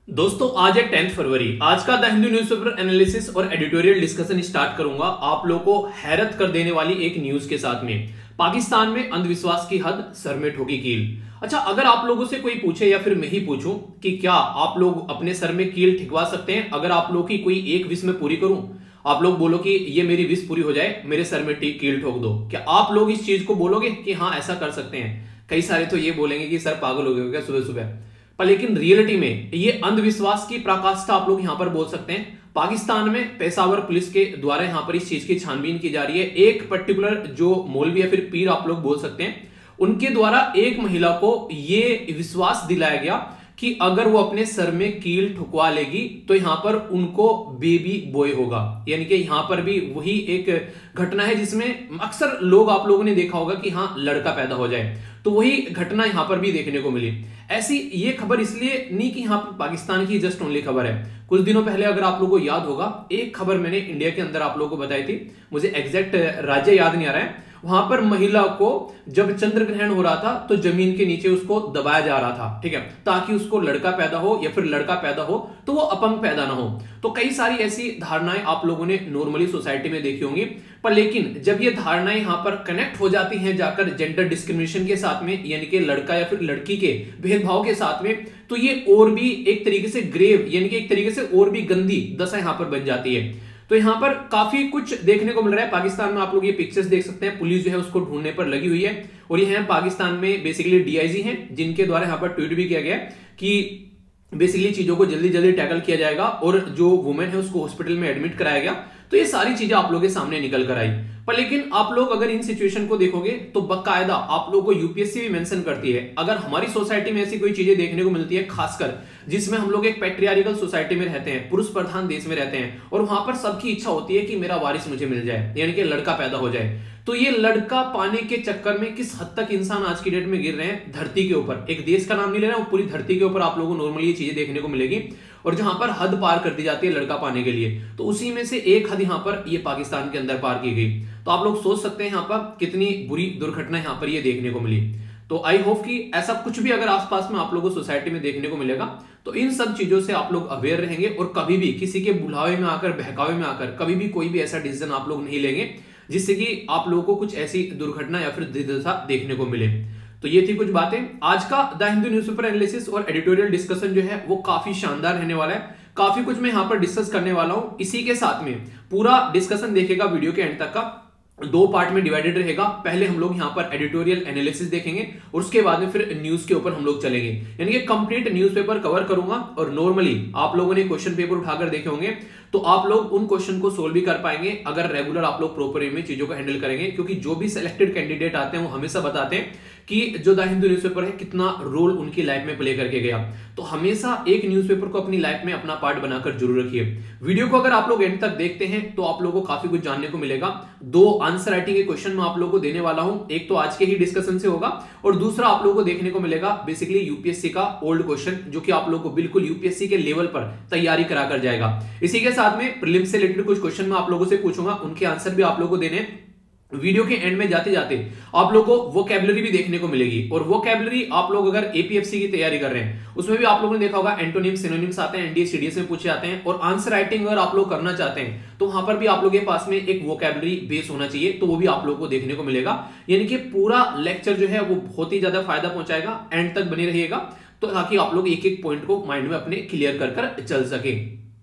दोस्तों आज है 10 फरवरी। आज का द हिंदू न्यूज़पेपर एनालिसिस और एडिटोरियल डिस्कशन स्टार्ट करूंगा आप लोगों को हैरत कर देने वाली एक न्यूज के साथ में। पाकिस्तान में अंधविश्वास की हद सर में ठोकी कील। अच्छा, अगर आप लोगों से कोई पूछे या फिर मैं ही पूछूं कि क्या आप लोग अपने सर में कील ठिकवा सकते हैं अगर आप लोग की कोई एक विश में पूरी करूं, आप लोग बोलो कि ये मेरी विश पूरी हो जाए, मेरे सर में कील ठोक दो, क्या आप लोग इस चीज को बोलोगे कि हाँ ऐसा कर सकते हैं? कई सारे तो ये बोलेंगे कि सर पागल हो गए हो क्या सुबह सुबह। पर लेकिन रियलिटी में ये अंधविश्वास की पराकाष्ठा आप लोग यहां पर बोल सकते हैं। पाकिस्तान में पेशावर पुलिस के द्वारा यहां पर इस चीज की छानबीन की जा रही है। एक पर्टिकुलर जो मौलवी या फिर पीर आप लोग बोल सकते हैं, उनके द्वारा एक महिला को ये विश्वास दिलाया गया कि अगर वो अपने सर में कील ठुकवा लेगी तो यहां पर उनको बेबी बॉय होगा। यानी कि यहां पर भी वही एक घटना है जिसमें अक्सर लोग आप लोगों ने देखा होगा कि हाँ लड़का पैदा हो जाए, तो वही घटना यहां पर भी देखने को मिली। ऐसी ये खबर इसलिए नहीं कि यहां पर पाकिस्तान की जस्ट ओनली खबर है। कुछ दिनों पहले अगर आप लोगों को याद होगा, एक खबर मैंने इंडिया के अंदर आप लोगों को बताई थी, मुझे एग्जैक्ट राज्य याद नहीं आ रहा है। वहां पर महिला को जब चंद्र ग्रहण हो रहा था तो जमीन के नीचे उसको दबाया जा रहा था, ठीक है, ताकि उसको लड़का पैदा हो या फिर लड़का पैदा हो तो वो अपंग पैदा ना हो। तो कई सारी ऐसी धारणाएं आप लोगों ने नॉर्मली सोसाइटी में देखी होंगी, पर लेकिन जब ये धारणाएं यहां पर कनेक्ट हो जाती हैं जाकर जेंडर डिस्क्रिमिनेशन के साथ में, यानी कि लड़का या फिर लड़की के भेदभाव के साथ में, तो ये और भी एक तरीके से ग्रेव यानी कि एक तरीके से और भी गंदी दशा यहां पर बन जाती है। तो यहां पर काफी कुछ देखने को मिल रहा है पाकिस्तान में। आप लोग ये पिक्चर्स देख सकते हैं, पुलिस जो है उसको ढूंढने पर लगी हुई है। और ये है पाकिस्तान में बेसिकली डीआईजी हैं, जिनके द्वारा यहां पर ट्वीट भी किया गया कि बेसिकली चीजों को जल्दी जल्दी टैकल किया जाएगा और जो वुमेन है उसको हॉस्पिटल में एडमिट कराया गया। तो ये सारी चीजें आप लोगों के सामने निकल कर आई। पर लेकिन आप लोग अगर इन सिचुएशन को देखोगे तो बकायदा आप लोगों को यूपीएससी भी मेंशन करती है। अगर हमारी सोसाइटी में ऐसी कोई चीजें देखने को मिलती है, खासकर जिसमें हम लोग एक पैट्रियार्कल सोसाइटी में रहते हैं, पुरुष प्रधान देश में रहते हैं, और वहां पर सबकी इच्छा होती है कि मेरा वारिस मुझे मिल जाए, यानी कि लड़का पैदा हो जाए, तो ये लड़का पाने के चक्कर में किस हद तक इंसान आज की डेट में गिर रहे हैं धरती के ऊपर। एक देश का नाम नहीं ले रहा हूं, पूरी धरती के ऊपर आप लोगों को नॉर्मली ये चीजें देखने को मिलेगी। और जहां पर हद पार कर दी जाती है लड़का पाने के लिए, तो उसी में से एक हद यहां पर ये पाकिस्तान के अंदर पार की गई। तो आप लोग सोच सकते हैं यहां पर कितनी बुरी दुर्घटना यहां पर ये देखने को मिली। तो आई होप कि ऐसा कुछ भी अगर आसपास में आप लोगों को सोसाइटी में देखने को मिलेगा तो इन सब चीजों से आप लोग अवेयर रहेंगे और कभी भी किसी के बुलावे में आकर, बहकावे में आकर कभी भी कोई भी ऐसा डिसीजन आप लोग नहीं लेंगे जिससे कि आप लोगों को कुछ ऐसी दुर्घटना या फिर दुर्दशा देखने को मिले। तो ये थी कुछ बातें। आज का द हिंदू न्यूज़पेपर एनालिसिस और एडिटोरियल डिस्कशन जो है वो काफी शानदार रहने वाला है। काफी कुछ मैं यहां पर डिस्कस करने वाला हूं। इसी के साथ में पूरा डिस्कशन देखेगा वीडियो के एंड तक का, दो पार्ट में डिवाइडेड रहेगा। पहले हम लोग यहां पर एडिटोरियल एनालिसिस देखेंगे और उसके बाद में फिर न्यूज के ऊपर हम लोग चलेंगे, यानी कि कंप्लीट न्यूज़पेपर कवर करूंगा। और नॉर्मली आप लोगों ने क्वेश्चन पेपर उठाकर देखे होंगे तो आप लोग उन क्वेश्चन को सोल्व भी कर पाएंगे अगर रेगुलर आप लोग प्रॉपर वे में चीजों को हैंडल करेंगे। क्योंकि जो भी सिलेक्टेड कैंडिडेट आते हैं वो हमेशा बताते हैं कि जो द हिंदू न्यूज़पेपर है कितना रोल उनकी लाइफ में प्ले करके गया। तो हमेशा एक न्यूज़पेपर को अपनी लाइफ में अपना पार्ट बनाकर जरूर रखिए। वीडियो को अगर आप लोग एंड तक देखते हैं तो आप लोगों को काफी कुछ जानने को मिलेगा। दो आंसर राइटिंग के क्वेश्चन मैं आप लोगों को देने वाला हूं, एक तो आज के ही डिस्कशन से होगा और दूसरा आप लोगों को देखने को मिलेगा बेसिकली यूपीएससी का ओल्ड क्वेश्चन, जो कि आप लोगों को बिल्कुल यूपीएससी के लेवल पर तैयारी करा जाएगा। इसी के साथ में प्रीलिम्स से रिलेटेड कुछ क्वेश्चन मैं आप लोगों से पूछूंगा, उनके आंसर भी आप लोगों को देने। वीडियो के एंड में जाते जाते आप लोगों को वोकैबुलरी भी देखने को मिलेगी। और वोकैबुलरी आप लोग अगर एपीएफसी की तैयारी कर रहे हैं उसमें भी आप लोगों ने देखा होगा एंटोनिम सिनोनिम्स आते हैं, एनडीए सीडीएस में पूछे जाते हैं। और आंसर राइटिंग अगर आप लोग करना चाहते हैं तो वहां पर भी आप लोगों के पास में एक वोकैबुलरी बेस होना चाहिए, तो वो भी आप लोगों को देखने को मिलेगा। यानी कि पूरा लेक्चर जो है वो बहुत ही ज्यादा फायदा पहुंचाएगा, एंड तक बने रहिएगा तो ताकि आप लोग एक एक पॉइंट को माइंड में अपने क्लियर कर चल सके।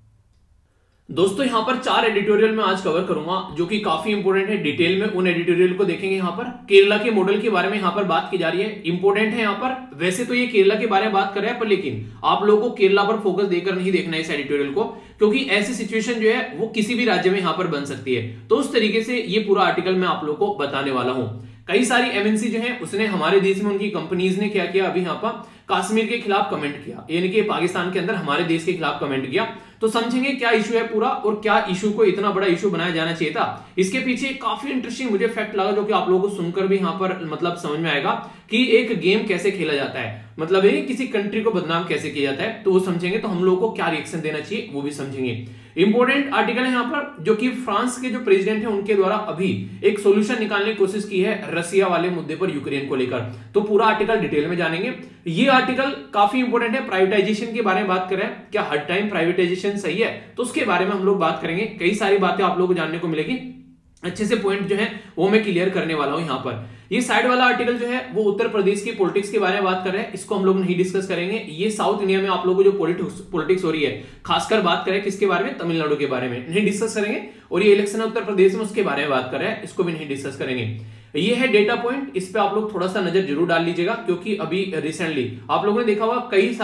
दोस्तों यहां पर 4 एडिटोरियल में आज कवर करूंगा जो कि काफी इंपोर्टेंट है। डिटेल में उन एडिटोरियल को देखेंगे। यहां पर केरला के मॉडल के बारे में यहां पर बात की जा रही है, इंपोर्टेंट है यहां पर। वैसे तो ये केरला के बारे में बात कर रहा है, पर लेकिन आप लोगों को केरला पर फोकस देकर नहीं देखना है इस एडिटोरियल को, क्योंकि ऐसी सिचुएशन जो है वो किसी भी राज्य में यहां पर बन सकती है। तो उस तरीके से ये पूरा आर्टिकल मैं आप लोगों को बताने वाला हूं। कई सारी एमएनसी जो है उसने हमारे देश में उनकी कंपनीज ने क्या किया, अभी यहां पर कश्मीर के खिलाफ कमेंट किया, यानी कि पाकिस्तान के अंदर हमारे देश के खिलाफ कमेंट किया। तो समझेंगे क्या इशू है पूरा और क्या इशू को इतना बड़ा इशू बनाया जाना चाहिए था। इसके पीछे काफी इंटरेस्टिंग मुझे फैक्ट लगा जो कि आप लोगों को सुनकर भी यहां पर मतलब समझ में आएगा कि एक गेम कैसे खेला जाता है, मतलब ये किसी कंट्री को बदनाम कैसे किया जाता है, तो वो समझेंगे। तो हम लोगों को क्या रिएक्शन देना चाहिए वो भी समझेंगे। इंपॉर्टेंट आर्टिकल है यहाँ पर जो कि फ्रांस के जो प्रेसिडेंट है उनके द्वारा अभी एक सॉल्यूशन निकालने की कोशिश की है रसिया वाले मुद्दे पर, यूक्रेन को लेकर। तो पूरा आर्टिकल डिटेल में जानेंगे। ये आर्टिकल काफी इंपॉर्टेंट है। प्राइवेटाइजेशन के बारे में बात करें, क्या हर टाइम प्राइवेटाइजेशन सही है, तो उसके बारे में हम लोग बात करेंगे। कई सारी बातें आप लोगों को जानने को मिलेगी, अच्छे से पॉइंट जो है वो मैं क्लियर करने वाला हूं यहाँ पर। ये साइड वाला आर्टिकल जो है वो उत्तर प्रदेश की पॉलिटिक्स के बारे में बात कर रहे हैं, इसको हम लोग नहीं डिस्कस करेंगे। ये साउथ इंडिया में आप लोगों को जो पॉलिटिक्स हो रही है, खासकर बात करें किसके बारे में, तमिलनाडु के बारे में नहीं डिस्कस करेंगे। और ये इलेक्शन है उत्तर प्रदेश में, उसके बारे में बात कर रहे हैं, इसको भी नहीं डिस्कस करेंगे। ये है डेटा पॉइंट, इस पे आप लोग थोड़ा सा नजर जरूर डाल लीजिएगा, क्योंकि अभी रिसेंटली आप लोगों ने देखा होगा कई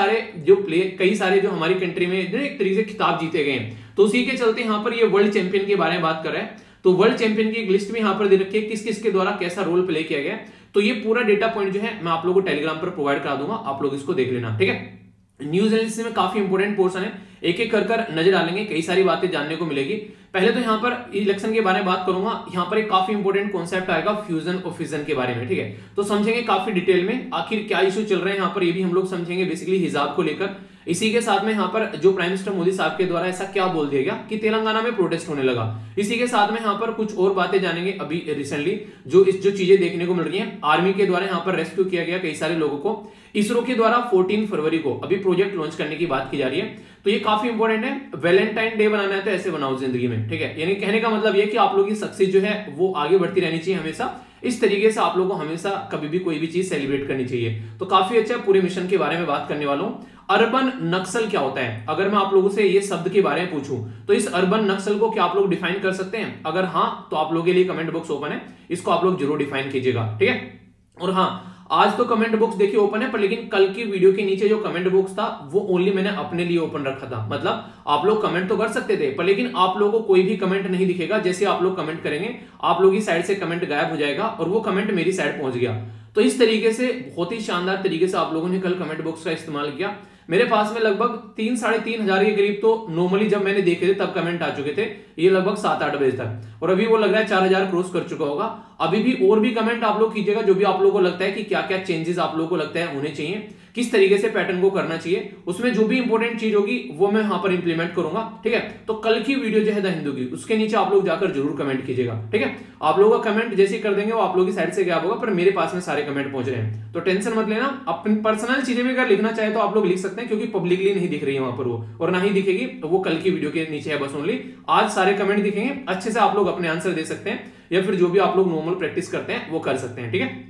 सारे जो हमारी कंट्री में एक तरीके से खिताब जीते गए हैं, तो उसी के चलते यहाँ पर ये वर्ल्ड चैंपियन के बारे में बात कर रहे हैं। तो वर्ल्ड चैंपियन की एक लिस्ट में यहाँ पर दे रखी है किस किस के द्वारा कैसा रोल प्ले किया गया। तो ये पूरा डेटा पॉइंट जो है मैं आप लोगों को टेलीग्राम पर प्रोवाइड करा दूंगा, आप लोग इसको देख लेना, ठीक है। न्यूज एनालिसिस में काफी इंपोर्टेंट पोर्शन है, एक एक कर नजर डालेंगे, कई सारी बातें जानने को मिलेगी। पहले तो यहाँ पर इलेक्शन के बारे में बात करूंगा, यहाँ पर एक काफी इंपोर्टेंट कॉन्सेप्ट आएगा फ्यूजन और फिजन के बारे में, ठीक है। तो समझेंगे काफी डिटेल में आखिर क्या इशू चल रहे हैं यहाँ पर, ये भी हम लोग समझेंगे बेसिकली हिजाब को लेकर। इसी के साथ में यहाँ पर जो प्राइम मिनिस्टर मोदी साहब के द्वारा ऐसा क्या बोल दिया गया कि तेलंगाना में प्रोटेस्ट होने लगा। इसी के साथ में यहाँ पर कुछ और बातें जानेंगे। अभी रिसेंटली जो चीजें देखने को मिल रही हैं, आर्मी के द्वारा यहाँ पर रेस्क्यू किया गया कई सारे लोगों को, इसरो के द्वारा 14 फरवरी को अभी प्रोजेक्ट लॉन्च करने की बात की जा रही है। तो ये काफी इंपॉर्टेंट है। वैलेंटाइन डे बनाना है तो ऐसे बनाओ जिंदगी में, ठीक है। यानी कहने का मतलब ये कि आप लोगों की सक्सेस जो है वो आगे बढ़ती रहनी चाहिए हमेशा, इस तरीके से आप लोगों को हमेशा कभी भी कोई भी चीज सेलिब्रेट करनी चाहिए। तो काफी अच्छा पूरे मिशन के बारे में बात करने वाला हूं। अर्बन नक्सल क्या होता है, अगर मैं आप लोगों से ये शब्द के बारे में पूछूं तो इस अर्बन नक्सल को क्या आप लोग डिफाइन कर सकते हैं? अगर हाँ तो आप लोगों के लिए कमेंट बॉक्स ओपन है, इसको आप लोग जरूर डिफाइन कीजिएगा, ठीक है। और हाँ, आज तो कमेंट बॉक्स देखिए ओपन है, पर लेकिन कल की वीडियो के नीचे जो कमेंट बॉक्स था वो ओनली मैंने अपने लिए ओपन रखा था। मतलब आप लोग कमेंट तो कर सकते थे, पर लेकिन आप लोगों को कोई भी कमेंट नहीं दिखेगा। जैसे आप लोग कमेंट करेंगे, आप लोगों की साइड से कमेंट गायब हो जाएगा और वो कमेंट मेरी साइड पहुंच गया। तो इस तरीके से बहुत ही शानदार तरीके से आप लोगों ने कल कमेंट बॉक्स का इस्तेमाल किया। मेरे पास में लगभग 3-3.5 हजार के करीब तो नॉर्मली जब मैंने देखे थे तब कमेंट आ चुके थे, ये लगभग 7-8 बजे तक। और अभी वो लग रहा है 4000 क्रॉस कर चुका होगा। अभी भी और भी कमेंट आप लोग कीजिएगा, जो भी आप लोगों को लगता है कि क्या क्या चेंजेस आप लोगों को लगता है होने चाहिए, किस तरीके से पैटर्न को करना चाहिए, उसमें जो भी इंपॉर्टेंट चीज होगी वो मैं यहाँ पर इंप्लीमेंट करूंगा, ठीक है। तो कल की वीडियो जो है द हिंदू की, उसके नीचे आप लोग जाकर जरूर कमेंट कीजिएगा, ठीक है। आप लोगों का कमेंट जैसे कर देंगे वो आप लोगों की साइड से गैप होगा, पर मेरे पास में सारे कमेंट पहुंच रहे हैं, तो टेंशन मत लेना। अपनी पर्सनल चीजें भी अगर लिखना चाहे तो आप लोग लिख सकते हैं, क्योंकि पब्लिकली नहीं दिख रही है वहां पर वो, और ना ही दिखेगी वो कल की वीडियो के नीचे है बस ओनली। आज सारे कमेंट दिखेंगे, अच्छे से आप लोग अपने आंसर दे सकते हैं, या फिर जो भी आप लोग नॉर्मल प्रैक्टिस करते हैं वो कर सकते हैं, ठीक है।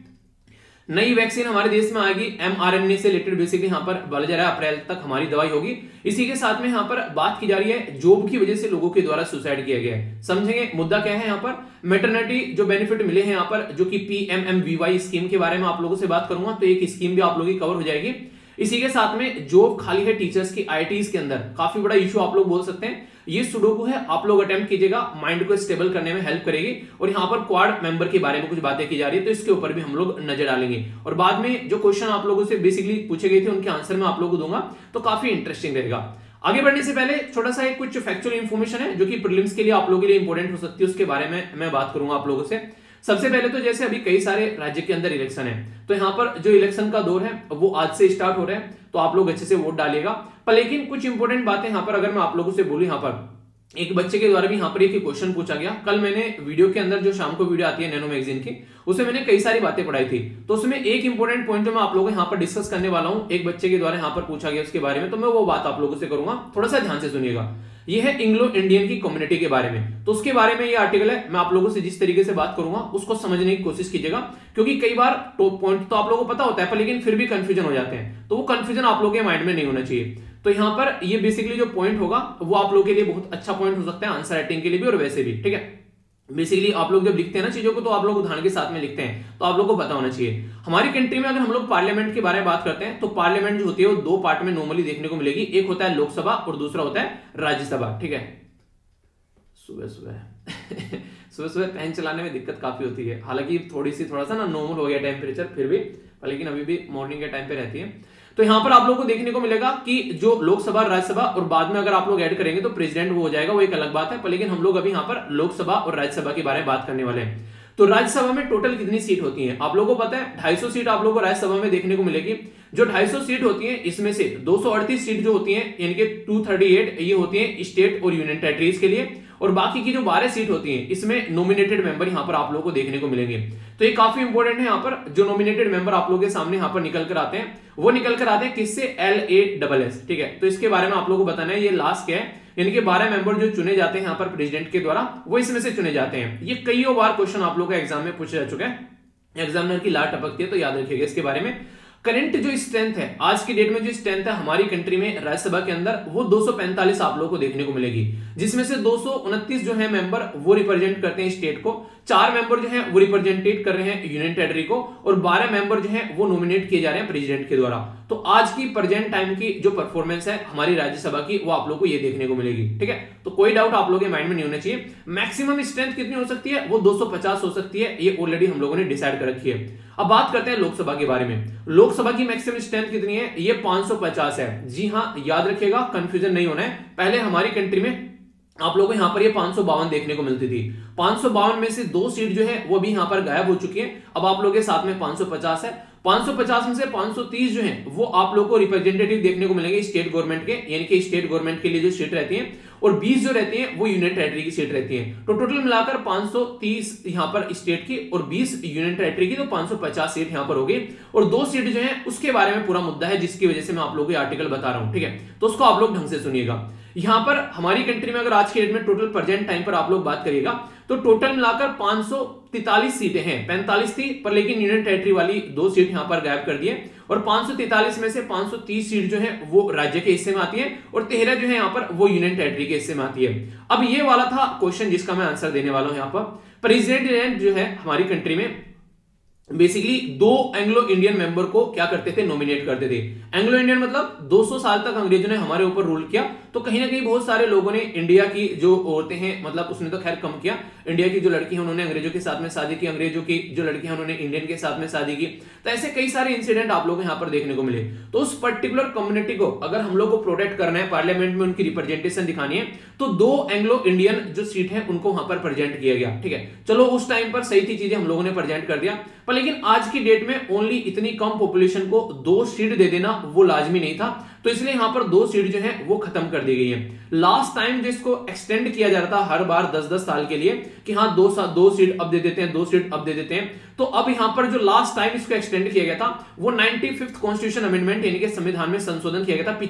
नई वैक्सीन हमारे देश में आएगी, mRNA से रिलेटेड बेसिकली यहाँ पर बोला जा रहा है अप्रैल तक हमारी दवाई होगी। इसी के साथ में यहाँ पर बात की जा रही है जॉब की वजह से लोगों के द्वारा सुसाइड किया गया है। समझेंगे मुद्दा क्या है यहाँ पर। मैटरनिटी जो बेनिफिट मिले हैं यहाँ पर, जो कि PMMVY स्कीम के बारे में आप लोगों से बात करूंगा, तो एक स्कीम भी आप लोगों की कवर हो जाएगी। इसी के साथ में जॉब खाली है टीचर्स की IITs के अंदर, काफी बड़ा इशू आप लोग बोल सकते हैं। ये सुडोकू है, आप लोग अटेम्प्ट कीजिएगा, माइंड को स्टेबल करने में हेल्प करेगी। और यहाँ पर क्वाड मेंबर के बारे में कुछ बातें की जा रही है, तो इसके ऊपर भी हम लोग नजर डालेंगे। और बाद में जो क्वेश्चन आप लोगों से बेसिकली पूछे गए थे उनके आंसर में आप लोगों को दूंगा, तो काफी इंटरेस्टिंग रहेगा। आगे बढ़ने से पहले छोटा सा एक कुछ फैक्चुअल इंफॉर्मेशन है जो कि प्रीलिम्स के लिए आप लोगों के लिए इंपॉर्टेंट हो सकती है, उसके बारे में मैं बात करूंगा आप लोगों से। सबसे पहले तो जैसे अभी कई सारे राज्य के अंदर इलेक्शन है, तो यहाँ पर जो इलेक्शन का दौर है वो आज से स्टार्ट हो रहा है, तो आप लोग अच्छे से वोट डालिएगा। पर लेकिन कुछ इंपॉर्टेंट बातें यहाँ पर अगर मैं आप लोगों से बोलूं, यहाँ पर एक बच्चे के द्वारा भी यहाँ पर एक क्वेश्चन पूछा गया। कल मैंने वीडियो के अंदर जो शाम को वीडियो आती है नैनो मैगजीन की, उसमें मैंने कई सारी बातें पढ़ाई थी, तो उसमें एक इंपॉर्टेंट पॉइंट जो मैं आप लोगों को यहाँ पर डिस्कस करने वाला हूँ, एक बच्चे के द्वारा यहाँ पर पूछा गया उसके बारे में, तो मैं वो बात आप लोगों से करूंगा, थोड़ा सा ध्यान से सुनिएगा। ये है इंग्लो इंडियन की कम्युनिटी के बारे में, तो उसके बारे में ये आर्टिकल है। मैं आप लोगों से जिस तरीके से बात करूंगा उसको समझने की कोशिश कीजिएगा, क्योंकि कई बार टॉप पॉइंट तो आप लोगों को पता होता है, पर लेकिन फिर भी कंफ्यूजन हो जाते हैं, तो वो कंफ्यूजन आप लोगों के माइंड में नहीं होना चाहिए। तो यहाँ पर ये बेसिकली जो पॉइंट होगा वो आप लोगों के लिए बहुत अच्छा पॉइंट हो सकता है आंसर राइटिंग के लिए भी और वैसे भी, ठीक है। बेसिकली आप लोग जब लिखते हैं ना चीजों को, तो आप लोग उदाहरण के साथ में लिखते हैं, तो आप लोग को पता होना चाहिए। हमारी कंट्री में अगर हम लोग पार्लियामेंट के बारे में बात करते हैं, तो पार्लियामेंट जो होती है वो दो पार्ट में नॉर्मली देखने को मिलेगी, एक होता है लोकसभा और दूसरा होता है राज्यसभा, ठीक है। सुबह सुबह फैन चलाने में दिक्कत काफी होती है, हालांकि थोड़ा सा ना नॉर्मल हो गया टेम्परेचर फिर भी, लेकिन अभी भी मॉर्निंग के टाइम पे रहती है। तो यहां पर आप लोगों को देखने को मिलेगा कि जो लोकसभा राज्यसभा और बाद में अगर आप लोग ऐड करेंगे तो प्रेसिडेंट वो हो जाएगा, वो एक अलग बात है, पर लेकिन हम लोग अभी यहां पर लोकसभा और राज्यसभा के बारे में बात करने वाले हैं। तो राज्यसभा में टोटल कितनी सीट होती है आप लोगों को पता है, 250 सीट आप लोगों को राज्यसभा में देखने को मिलेगी। जो 250 सीट होती है इसमें से 238 सीट जो होती हैं यानी कि 238 ये होती हैं स्टेट और यूनियन टेरिटरीज के लिए, और बाकी की जो 12 सीट होती हैं इसमें नॉमिनेटेड मेंबर यहां पर आप लोगों को देखने को मिलेंगे। तो ये काफी इंपॉर्टेंट है, यहां पर जो नॉमिनेटेड मेंबर आप लोगों के सामने यहां पर निकल कर आते हैं वो निकल कर आते हैं किससे, LASS, ठीक है। तो इसके बारे में आप लोगों को बताना है, ये लास्ट क्या है, यानी कि 12 मेंबर जो चुने जाते हैं यहां पर प्रेसिडेंट के द्वारा वो इसमें से चुने जाते हैं। ये कई बार क्वेश्चन आप लोगों का एग्जाम में पूछा जा चुका है, एग्जामिनर की लाट टपकती है, तो याद रखिएगा इसके बारे में। करंट जो स्ट्रेंथ है आज की डेट में, जो स्ट्रेंथ है हमारी कंट्री में राज्यसभा के अंदर, वो 245 आप लोगों को देखने को मिलेगी, जिसमें से 229 जो है मेंबर वो रिप्रेजेंट करते हैं स्टेट को, 4 मेंबर जो है वो रिप्रेजेंटेट कर रहे हैं यूनियन टेरिटरी को, और 12 मेंबर जो है वो नॉमिनेट किए जा रहे हैं प्रेसिडेंट के द्वारा। तो आज की प्रेजेंट टाइम की जो परफॉर्मेंस है हमारी राज्यसभा की वो आप लोग को ये देखने को मिलेगी, ठीक है। तो कोई डाउट आप लोगों के माइंड में नहीं होना चाहिए। मैक्सिमम स्ट्रेंथ कितनी हो सकती है, वो 250 हो सकती है, ये ऑलरेडी हम लोगों ने डिसाइड कर रखी है। अब बात करते हैं लोकसभा के बारे में। लोकसभा की मैक्सिमम स्ट्रेंथ कितनी है, ये 550 है। जी हां, याद रखिएगा, कंफ्यूजन नहीं होना है। पहले हमारी कंट्री में आप लोगों को यहां पर ये 552 देखने को मिलती थी, 552 में से 2 सीट जो है वो भी यहां पर गायब हो चुकी है। अब आप लोगों के साथ में 550 है, 550 में से 530 जो है वो आप लोगों को रिप्रेजेंटेटिव देखने को मिलेंगे स्टेट गवर्नमेंट के, यानी कि स्टेट गवर्नमेंट के लिए जो सीट रहती है, और 20 जो रहती है वो यूनियन टेरिटरी की सीट रहती है। तो टोटल मिलाकर 530 यहां पर स्टेट की और 20 यूनियन टेरिटरी की, तो 550 सीट यहां पर होगी। और 2 सीट जो है उसके बारे में पूरा मुद्दा है, जिसकी वजह से मैं आप लोगों को आर्टिकल बता रहा हूं, ठीक है। तो उसको आप लोग ढंग से सुनिएगा। यहां पर हमारी कंट्री में अगर आज के डेट में टोटल प्रेजेंट टाइम पर आप लोग बात करिएगा तो टोटल मिलाकर 543 सीटें हैं, 45 थी पर लेकिन यूनियन टेरिटरी वाली 2 सीट यहां पर गायब कर दिए, और 543 में से 530 सीट जो है वो राज्य के हिस्से में आती है, और 13 जो है यहां पर वो यूनियन टेरिटरी के हिस्से में आती है। अब ये वाला था क्वेश्चन जिसका मैं आंसर देने वाला हूं। यहां पर प्रेसिडेंट जो है हमारी कंट्री में बेसिकली 2 एंग्लो इंडियन मेंबर को क्या करते थे, नॉमिनेट करते थे। एंग्लो इंडियन मतलब 200 साल तक अंग्रेजों ने हमारे ऊपर रूल किया, तो कहीं ना कहीं बहुत सारे लोगों ने इंडिया की जो औरतें हैं, मतलब उसने तो खैर कम किया, इंडिया की जो लड़की है उन्होंने अंग्रेजों के साथ में शादी की, अंग्रेजों की जो लड़की है उन्होंने इंडियन के साथ में शादी की। तो ऐसे कई सारे इंसिडेंट आप लोगों को यहाँ पर देखने को मिले। तो उस पर्टिकुलर कम्युनिटी को अगर हम लोग को प्रोटेक्ट करना है, पार्लियामेंट में उनकी रिप्रेजेंटेशन दिखानी है, तो 2 एंग्लो इंडियन जो सीट है उनको वहां पर प्रेजेंट किया गया, ठीक है। चलो उस टाइम पर सही थी चीजें, हम लोगों ने प्रेजेंट कर दिया, पर लेकिन आज की डेट में ओनली इतनी कम पॉपुलेशन को 2 सीट दे देना वो लाजमी नहीं था, तो इसलिए यहां पर 2 सीट जो है वो खत्म कर दी गई है। लास्ट टाइम जिसको एक्सटेंड किया जा रहा था हर बार 10-10 साल के लिए कि हाँ 2 सीट अब दे देते हैं, 2 सीट अब दे देते हैं, तो अब यहां पर जो लास्ट टाइम इसको एक्सटेंड किया गया था वो 95th कॉन्स्टिट्यूशन अमेंडमेंट यानी कि संविधान में संशोधन किया गया था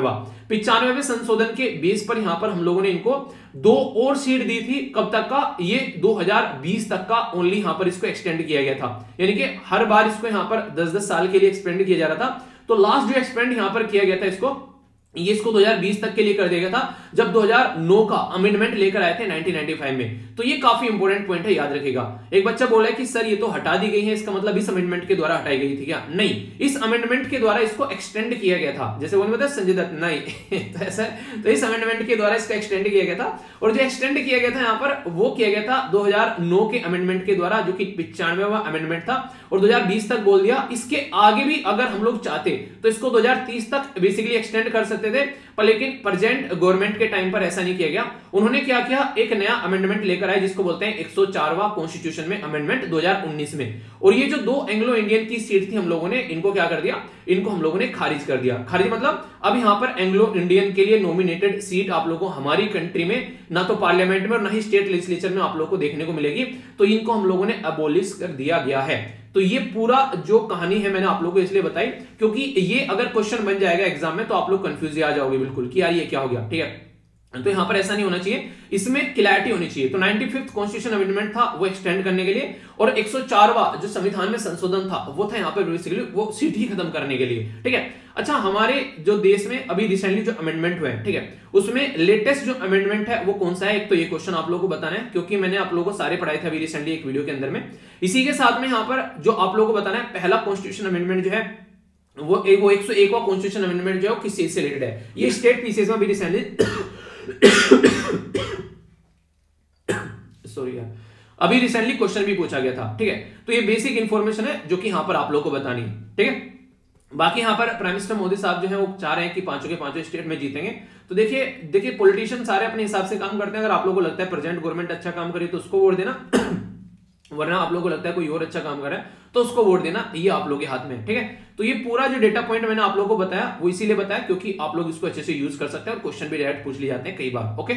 95वें संशोधन के बेस पर यहां पर हम लोगों ने इनको 2 और सीट दी थी। कब तक का, ये 2020 तक का ओनली यहां पर इसको एक्सटेंड किया गया था, यानी कि हर बार इसको यहां पर 10-10 साल के लिए एक्सपेंड किया जा रहा था। तो लास्ट जो एक्सपेंड यहां पर किया गया था इसको 2020 तक के लिए कर दिया गया था, जब 2009 का अमेंडमेंट लेकर आए थे 1995 में। तो ये काफी इंपॉर्टेंट पॉइंट है, याद रखिएगा। एक बच्चा बोला है कि सर ये तो हटा दी गई है, इसका मतलब इस अमेंडमेंट के द्वारा हटाई गई थी क्या? नहीं, इस अमेंडमेंट के द्वारा इसको एक्सटेंड किया गया था। जैसे वो नहीं बताया संजय दत्त, नहीं तो ऐसा, तो इस अमेंडमेंट के द्वारा इसको एक्सटेंड किया गया था, और जो एक्सटेंड किया गया था यहाँ पर वो किया गया था 2009 के अमेंडमेंट के द्वारा, जो कि 95वां अमेंडमेंट था, और 2020 तक बोल दिया। इसके आगे भी अगर हम लोग चाहते तो इसको 2030 तक बेसिकली एक्सटेंड कर सकते थे, पर लेकिन प्रेजेंट गवर्नमेंट के टाइम पर ऐसा नहीं किया गया। उन्होंने क्या किया, एक नया अमेंडमेंट लेकर आए जिसको बोलते हैं 104वां कॉन्स्टिट्यूशन में अमेंडमेंट 2019 में। और ये जो 2 एंग्लो इंडियन की सीट थी हम लोगों ने इनको क्या कर दिया, इनको हम लोगों ने खारिज कर दिया। खारिज मतलब अब यहां पर एंग्लो इंडियन के लिए नॉमिनेटेड सीट आप लोगों को हमारी कंट्री में ना तो पार्लियामेंट में और ना ही स्टेट लेजिस्लेचर में आप लोगों को देखने को मिलेगी, तो इनको हम लोगों ने अबोलिश कर दिया गया है। तो ये पूरा जो कहानी है मैंने आप लोगों को इसलिए बताई क्योंकि ये अगर क्वेश्चन बन जाएगा एग्जाम में तो आप लोग कंफ्यूज आ जाओगे बिल्कुल कि यार ये क्या हो गया, ठीक है। तो यहां पर ऐसा नहीं होना चाहिए, इसमें क्लैरिटी होनी चाहिए। तो 95th कॉन्स्टिट्यूशन अमेंडमेंट था वो एक्सटेंड करने के लिए, और 104वां जो संविधान में संशोधन था वो था यहाँ पर बेसिकली वो सीट ही खत्म करने के लिए, ठीक है। अच्छा, हमारे जो देश में अभी रिसेंटली जो अमेंडमेंट हुए हैं, ठीक है, उसमें लेटेस्ट जो अमेंडमेंट है वो कौन सा है, एक तो ये क्वेश्चन आप लोगों को बताना है क्योंकि मैंने आप लोगों को सारे पढ़ाए थे अभी रिसेंटली एक वीडियो के अंदर में। इसी के साथ में यहाँ पर जो आप लोगों को बताना है, पहला कॉन्स्टिट्यूशन अमेंडमेंट जो है वो 101वां कॉन्स्टिट्यूशन अमेंडमेंट जो है किस चीज से रिलेटेड है, ये स्टेट पीसीएस में भी रिसेंटली सॉरी यार, अभी रिसेंटली क्वेश्चन भी पूछा गया था, ठीक है। तो ये बेसिक इंफॉर्मेशन है जो कि यहां पर आप लोगों को बतानी है, ठीक है। बाकी यहाँ पर प्राइम मिनिस्टर मोदी साहब जो है वो चाह रहे हैं कि पांचों के पांचों स्टेट में जीतेंगे। तो देखिए पॉलिटिशियन सारे अपने हिसाब से काम करते हैं। अगर आप लोगों को लगता है प्रेजेंट गवर्नमेंट अच्छा काम करे तो उसको वोट देना, वरना आप लोगों को लगता है कोई और अच्छा काम कर रहा है तो उसको वोट देना, ये आप लोगों के हाथ में है। ठीक है, तो ये पूरा जो डेटा पॉइंट मैंने आप लोगों को बताया वो इसीलिए बताया क्योंकि आप लोग इसको अच्छे से यूज कर सकते हैं और क्वेश्चन भी डायरेक्ट पूछ लिए जाते हैं कई बार। ओके,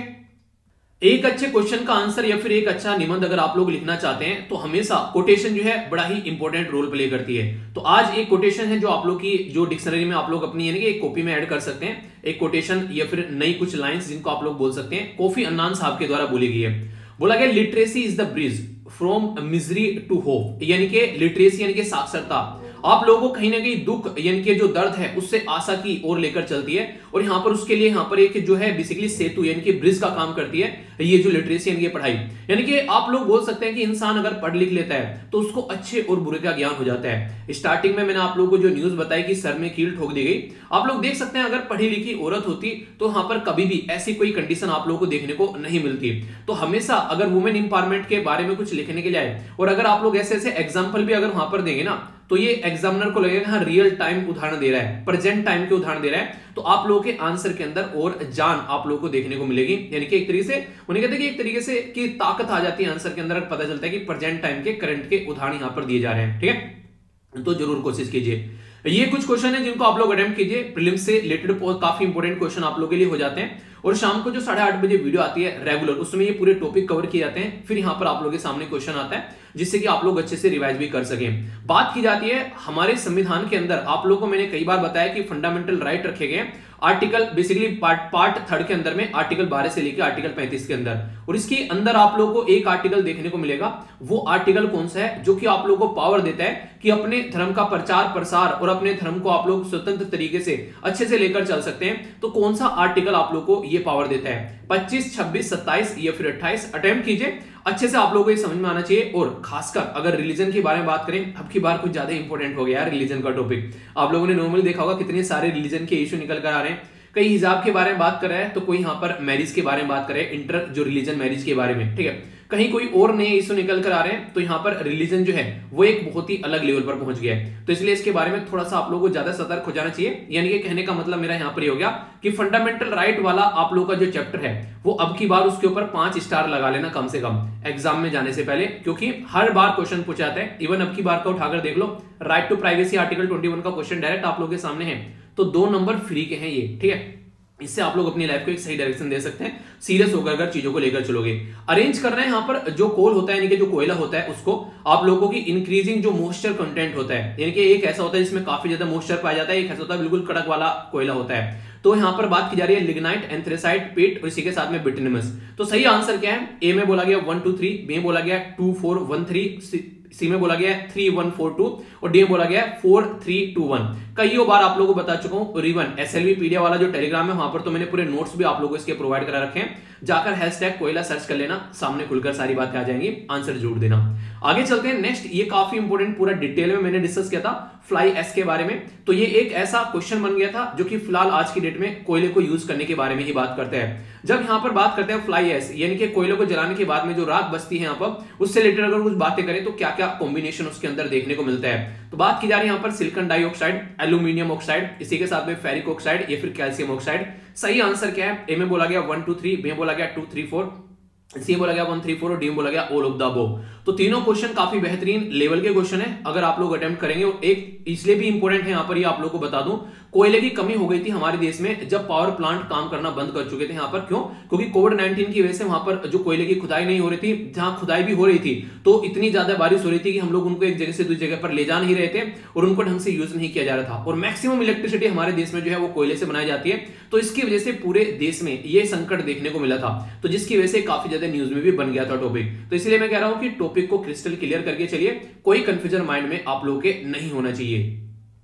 एक अच्छे क्वेश्चन का आंसर या फिर एक अच्छा निबंध अगर आप लोग लिखना चाहते हैं तो हमेशा कोटेशन जो है बड़ा ही इंपॉर्टेंट रोल प्ले करती है। तो आज एक कोटेशन है जो आप लोग की जो डिक्शनरी में आप लोग अपनी यानी कि एक कॉपी में ऐड कर सकते हैं, एक कोटेशन या फिर नई कुछ लाइंस जिनको आप लोग बोल सकते हैं। कोफी अन्नान साहब के द्वारा बोली गई है। बोला गया literacy is the bridge from misery to hope, यानी कि लिटरेसी यानी कि साक्षरता आप लोगों को कहीं ना कहीं दुख यानी कि जो दर्द है उससे आशा की ओर लेकर चलती है, और यहां पर उसके लिए यहां पर एक जो है बेसिकली सेतु यानी कि ब्रिज का काम करती है ये जो लिटरेसी यानी कि पढ़ाई। यानी कि आप लोग बोल सकते हैं कि इंसान अगर पढ़ लिख लेता है तो उसको अच्छे और बुरे का ज्ञान हो जाता है। स्टार्टिंग में मैंने आप लोगों को जो न्यूज बताई कि सर में कील ठोक दी गई, आप लोग देख सकते हैं अगर पढ़ी लिखी औरत होती तो वहां पर कभी भी ऐसी कोई कंडीशन आप लोगों को देखने को नहीं मिलती। तो हमेशा अगर वुमेन इंपावरमेंट के बारे में कुछ लिखने के लिए आए और अगर आप लोग ऐसे ऐसे एग्जाम्पल भी अगर वहां पर देंगे ना तो ये एग्जामिनर को लगेगा हाँ रियल टाइम उदाहरण दे रहा है, प्रेजेंट टाइम के उदाहरण दे रहा है, तो आप लोगों के आंसर के अंदर और जान आप लोगों को देखने को मिलेगी। यानी कि एक तरीके से उन्हें कहते हैं कि एक तरीके से कि ताकत आ जाती है आंसर के अंदर, पता चलता है कि प्रेजेंट टाइम के करंट के उदाहरण यहां पर दिए जा रहे हैं। ठीक है, तो जरूर कोशिश कीजिए। ये कुछ क्वेश्चन है जिनको आप लोग अटेम्प्ट कीजिए, प्रीलिम्स से रिलेटेड काफी इंपोर्टेंट क्वेश्चन आप लोगों के लिए हो जाते हैं। और शाम को जो 8:30 बजे वीडियो आती है रेगुलर, उसमें ये पूरे टॉपिक कवर किए जाते हैं। फिर यहाँ पर आप लोगों के सामने क्वेश्चन आता है जिससे कि आप लोग अच्छे से रिवाइज भी कर सकें। बात की जाती है हमारे संविधान के अंदर, आप लोगों को मैंने कई बार बताया कि फंडामेंटल राइट रखे गए आर्टिकल बेसिकली पार्ट 3 के अंदर में आर्टिकल 12 से लेकर आर्टिकल 35 के अंदर, और इसके अंदर आप लोगों को एक आर्टिकल देखने को मिलेगा। वो आर्टिकल कौन सा है जो कि आप लोगों को पावर देता है कि अपने धर्म का प्रचार प्रसार और अपने धर्म को आप लोग स्वतंत्र तरीके से अच्छे से लेकर चल सकते हैं। तो कौन सा आर्टिकल आप लोगों को ये पावर देता है? 25, 26, 27 या फिर 28? अटेम्प्ट कीजिए, अच्छे से आप लोगों को ये समझ में आना चाहिए। और खासकर अगर रिलीजन के बारे में बात करें, अब की बार कुछ ज्यादा इंपॉर्टेंट हो गया है रिलीजन का टॉपिक। आप लोगों ने नॉर्मली देखा होगा कितने सारे रिलीजन के इश्यू निकल कर आ रहे हैं। कई हिजाब के बारे में बात कर रहा है तो कोई यहाँ पर मैरिज के बारे में बात कर रहे हैं, इंटर जो रिलीजन मैरिज के बारे में। ठीक है, कहीं कोई और नए इश्यू निकल कर आ रहे हैं तो यहाँ पर रिलीजन जो है वो एक बहुत ही अलग लेवल पर पहुंच गया है। तो इसलिए इसके बारे में थोड़ा सा आप लोगों को ज्यादा सतर्क हो जाना चाहिए। यानी कि कहने का मतलब मेरा यहाँ पर ये हो गया कि फंडामेंटल राइट वाला आप लोगों का जो चैप्टर है वो अब की बार उसके ऊपर 5 स्टार लगा लेना कम से कम एग्जाम में जाने से पहले, क्योंकि हर बार क्वेश्चन पूछा जाता है। इवन अब की बार का उठाकर देख लो, राइट टू प्राइवेसी आर्टिकल 21 का क्वेश्चन डायरेक्ट आप लोगों के सामने है, तो 2 नंबर फ्री के हैं ये। ठीक है, इससे आप लोग अपनी लाइफ को एक सही डायरेक्शन दे सकते हैं सीरियस होकर अगर चीजों को लेकर चलोगे। अरेंज करना है यहाँ पर जो कोल होता है यानी कि जो कोयला होता है उसको आप लोगों की इंक्रीजिंग जो मॉइस्चर कंटेंट होता है, यानी कि एक ऐसा होता है जिसमें काफी ज्यादा मॉइस्चर पाया जाता है, एक ऐसा होता है बिल्कुल कड़क वाला कोयला होता है। तो यहाँ पर बात की जा रही है लिग्नाइट, एंथ्रेसाइट, पेट और इसी के साथ में बिटुमिनस। तो सही आंसर क्या है? ए में बोला गया 1 2 3, बी में बोला गया 2 4 1 3, सी में बोला गया 3 1 4 2 और डी में बोला गया 4 3 2 1। कई बार आप लोगों को बता चुका हूं, रिवन एसएलवी पीडिया वाला जो टेलीग्राम है वहां पर तो मैंने पूरे नोट्स भी आप लोगों को इसके प्रोवाइड करा रखे हैं। जाकर हैशटैग कोयला सर्च कर लेना, सामने खुलकर सारी बातें आ जाएंगी, आंसर जरूर देना। आगे चलते हैं नेक्स्ट, ये काफी इंपोर्टेंट पूरा डिटेल में मैंने डिस्कस किया था फ्लाई एस के बारे में। तो ये एक ऐसा क्वेश्चन बन गया था जो कि फिलहाल आज की डेट में कोयले को यूज करने के बारे में ही बात करते हैं। जब यहाँ पर बात करते हैं फ्लाई एस यानी कि कोयले को जलाने के बाद में जो राख बचती है यहाँ पर, उससे रिलेटेड अगर कुछ बातें करें तो क्या क्या कॉम्बिनेशन उसके अंदर देखने को मिलता है। तो बात की जा रही है यहाँ पर सिलिकॉन डाइऑक्साइड, एल्यूमिनियम ऑक्साइड, इसी के साथ में फेरिक ऑक्साइड या फिर कैल्शियम ऑक्साइड। सही आंसर क्या है? ए में बोला गया 1 2 3, बी में बोला गया 2 3 4, सी बोला गया 1 3 4 और डी में बोला गया ऑल ऑफ द अबव। तो तीनों क्वेश्चन काफी बेहतरीन लेवल के क्वेश्चन है अगर आप लोग अटेम्प्ट करेंगे। और एक इसलिए भी इंपॉर्टेंट है यहाँ पर, ये आप लोग को बता दूं, कोयले की कमी हो गई थी हमारे देश में जब पावर प्लांट काम करना बंद कर चुके थे यहाँ पर। क्यों? क्योंकि कोविड-19 की वजह से वहां पर जो कोयले की खुदाई नहीं हो रही थी, जहां खुदाई भी हो रही थी तो इतनी ज्यादा बारिश हो रही थी कि हम लोग उनको एक जगह से दूसरी जगह पर ले जा नहीं रहे थे और उनको ढंग से यूज नहीं किया जा रहा था। और मैक्सिमम इलेक्ट्रिसिटी हमारे देश में जो है वो कोयले से बनाई जाती है, तो इसकी वजह से पूरे देश में ये संकट देखने को मिला था, तो जिसकी वजह से काफी ज्यादा न्यूज में भी बन गया था टॉपिक। तो इसलिए मैं कह रहा हूं कि टॉपिक को क्रिस्टल क्लियर करके चलिए, कोई कंफ्यूजन माइंड में आप लोगों के नहीं होना चाहिए।